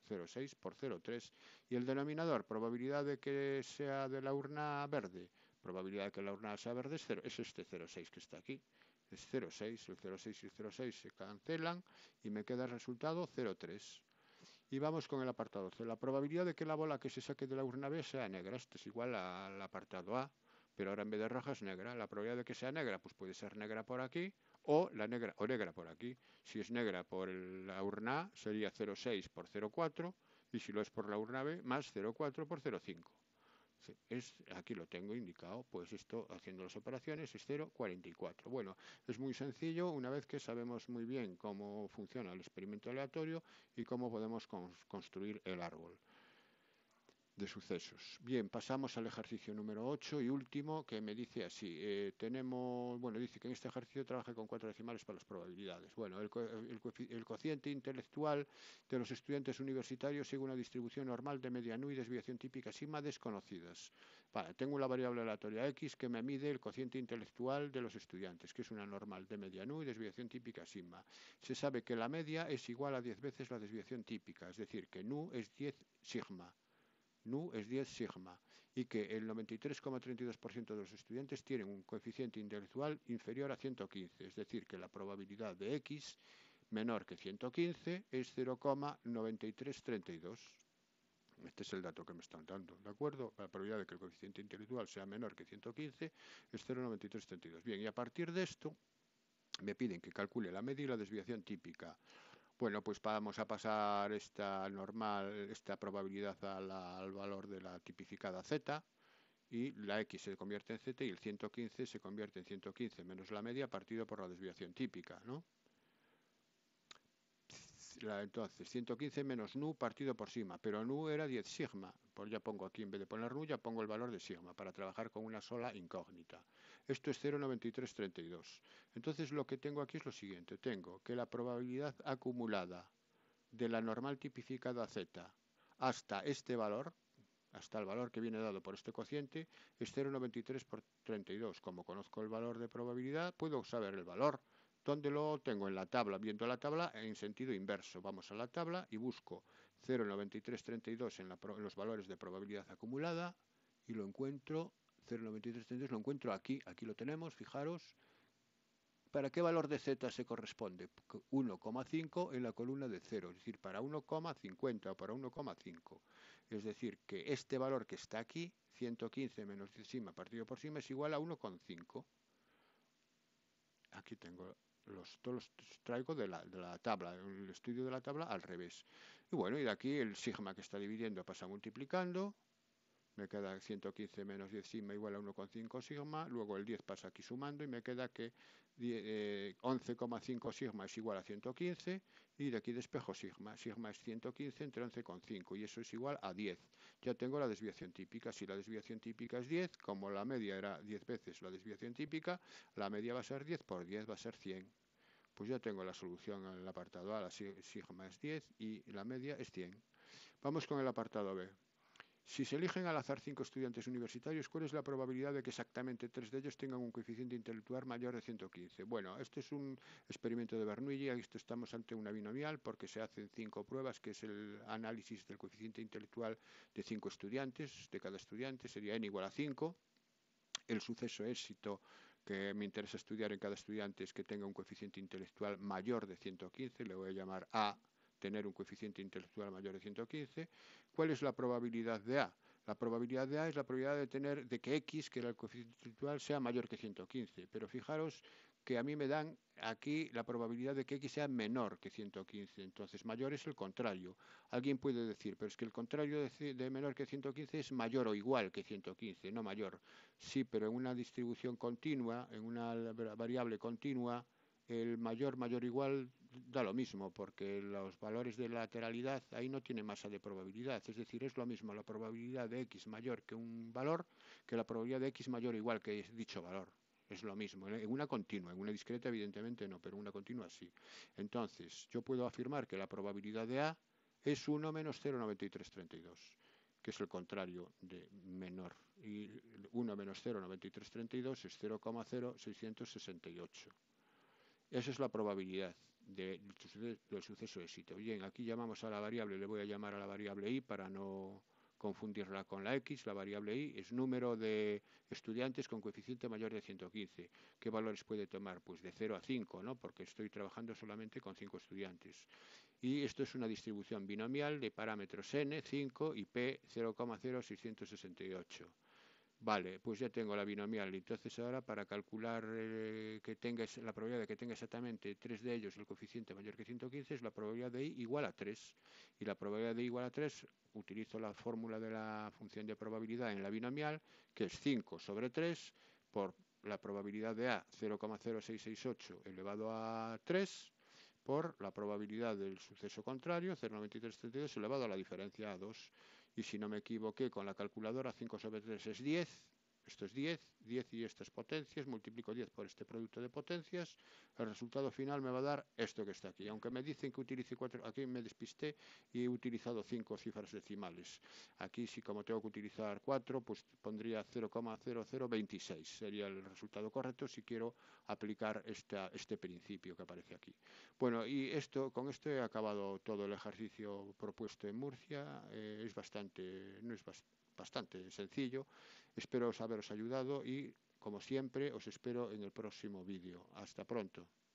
0,6 por 0,3. Y el denominador, probabilidad de que sea de la urna verde, probabilidad de que la urna sea verde es 0, es este 0,6 que está aquí. Es 0,6, el 0,6 y el 0,6 se cancelan y me queda el resultado 0,3. Y vamos con el apartado C. La probabilidad de que la bola que se saque de la urna B sea negra. Este es igual al apartado A, pero ahora en vez de roja es negra. La probabilidad de que sea negra, pues puede ser negra por aquí o negra por aquí. Si es negra por la urna A, sería 0,6 por 0,4, y si lo es por la urna B, más 0,4 por 0,5. Aquí lo tengo indicado, pues esto haciendo las operaciones es 0,44. Bueno, es muy sencillo una vez que sabemos muy bien cómo funciona el experimento aleatorio y cómo podemos construir el árbol de sucesos. Bien, pasamos al ejercicio número 8 y último, que me dice así, dice que en este ejercicio trabaja con 4 decimales para las probabilidades. Bueno, el cociente intelectual de los estudiantes universitarios sigue una distribución normal de media nu y desviación típica sigma desconocidas. Vale, tengo la variable aleatoria x que me mide el cociente intelectual de los estudiantes, que es una normal de media nu y desviación típica sigma. Se sabe que la media es igual a 10 veces la desviación típica, es decir, que nu es 10 sigma. Nu es 10 sigma, y que el 93,32% de los estudiantes tienen un coeficiente intelectual inferior a 115, es decir, que la probabilidad de x menor que 115 es 0,9332. Este es el dato que me están dando, ¿de acuerdo? La probabilidad de que el coeficiente intelectual sea menor que 115 es 0,9332. Bien, y a partir de esto me piden que calcule la media y la desviación típica. Bueno, pues vamos a pasar esta probabilidad al valor de la tipificada z, y la x se convierte en z y el 115 se convierte en 115 menos la media partido por la desviación típica, ¿no? Entonces, 115 menos nu partido por sigma, pero nu era 10 sigma. Pues ya pongo aquí, en vez de poner nu, ya pongo el valor de sigma para trabajar con una sola incógnita. Esto es 0,9332. Entonces, lo que tengo aquí es lo siguiente. Tengo que la probabilidad acumulada de la normal tipificada z hasta este valor, hasta el valor que viene dado por este cociente, es 0,93 por 32. Como conozco el valor de probabilidad, puedo saber el valor. ¿Dónde lo tengo? En la tabla, viendo la tabla en sentido inverso. Vamos a la tabla y busco 0,9332 en los valores de probabilidad acumulada y lo encuentro, 0,9332 lo encuentro aquí lo tenemos, fijaros. ¿Para qué valor de z se corresponde? 1,5 en la columna de 0, es decir, para 1,50 o para 1,5. Es decir, que este valor que está aquí, 115 menos 10 sigma partido por sigma, es igual a 1,5. Aquí tengo todos los traigo de la tabla, el estudio de la tabla al revés. Y bueno, y de aquí el sigma que está dividiendo pasa multiplicando. Me queda 115 menos 10 sigma igual a 1,5 sigma, luego el 10 pasa aquí sumando y me queda que 11,5 sigma es igual a 115 y de aquí despejo sigma. Sigma es 115 entre 11,5 y eso es igual a 10. Ya tengo la desviación típica. Si la desviación típica es 10, como la media era 10 veces la desviación típica, la media va a ser 10 por 10, va a ser 100. Pues ya tengo la solución en el apartado A, la sigma es 10 y la media es 100. Vamos con el apartado B. Si se eligen al azar 5 estudiantes universitarios, ¿cuál es la probabilidad de que exactamente 3 de ellos tengan un coeficiente intelectual mayor de 115? Bueno, este es un experimento de Bernoulli, esto estamos ante una binomial porque se hacen 5 pruebas, que es el análisis del coeficiente intelectual de 5 estudiantes, de cada estudiante, sería n igual a 5. El suceso éxito que me interesa estudiar en cada estudiante es que tenga un coeficiente intelectual mayor de 115, le voy a llamar A, tener un coeficiente intelectual mayor de 115. ¿Cuál es la probabilidad de A? La probabilidad de A es la probabilidad de que X, que era el coeficiente intelectual, sea mayor que 115. Pero fijaros que a mí me dan aquí la probabilidad de que X sea menor que 115. Entonces, mayor es el contrario. Alguien puede decir, pero es que el contrario de menor que 115 es mayor o igual que 115, no mayor. Sí, pero en una distribución continua, en una variable continua, el mayor igual da lo mismo, porque los valores de lateralidad ahí no tiene masa de probabilidad, es decir, es lo mismo la probabilidad de x mayor que un valor que la probabilidad de x mayor o igual que dicho valor. Es lo mismo, en una continua, en una discreta evidentemente no, pero en una continua sí. Entonces, yo puedo afirmar que la probabilidad de A es 1 menos 0,9332, que es el contrario de menor. Y 1 menos 0,9332 es 0,0668. Esa es la probabilidad del suceso éxito. Bien, aquí llamamos a la variable, le voy a llamar a la variable i para no confundirla con la x. La variable i es número de estudiantes con coeficiente mayor de 115. ¿Qué valores puede tomar? Pues de 0 a 5, ¿no? Porque estoy trabajando solamente con 5 estudiantes. Y esto es una distribución binomial de parámetros n, 5 y p 0,0668. Vale, pues ya tengo la binomial. Entonces ahora para calcular la probabilidad de que tenga exactamente 3 de ellos el coeficiente mayor que 115 es la probabilidad de i igual a 3. Y la probabilidad de i igual a 3, utilizo la fórmula de la función de probabilidad en la binomial, que es 5 sobre 3 por la probabilidad de a 0,0668 elevado a 3 por la probabilidad del suceso contrario, 0,9332 elevado a la diferencia a 2. Y si no me equivoqué con la calculadora, 5 sobre 3 es 10. Esto es 10 y estas potencias, multiplico 10 por este producto de potencias, el resultado final me va a dar esto que está aquí. Aunque me dicen que utilice 4, aquí me despisté y he utilizado 5 cifras decimales. Aquí sí, como tengo que utilizar 4, pues pondría 0,0026. Sería el resultado correcto si quiero aplicar este principio que aparece aquí. Bueno, y con esto he acabado todo el ejercicio propuesto en Murcia. Es bastante sencillo. Espero haberos ayudado y, como siempre, os espero en el próximo vídeo. Hasta pronto.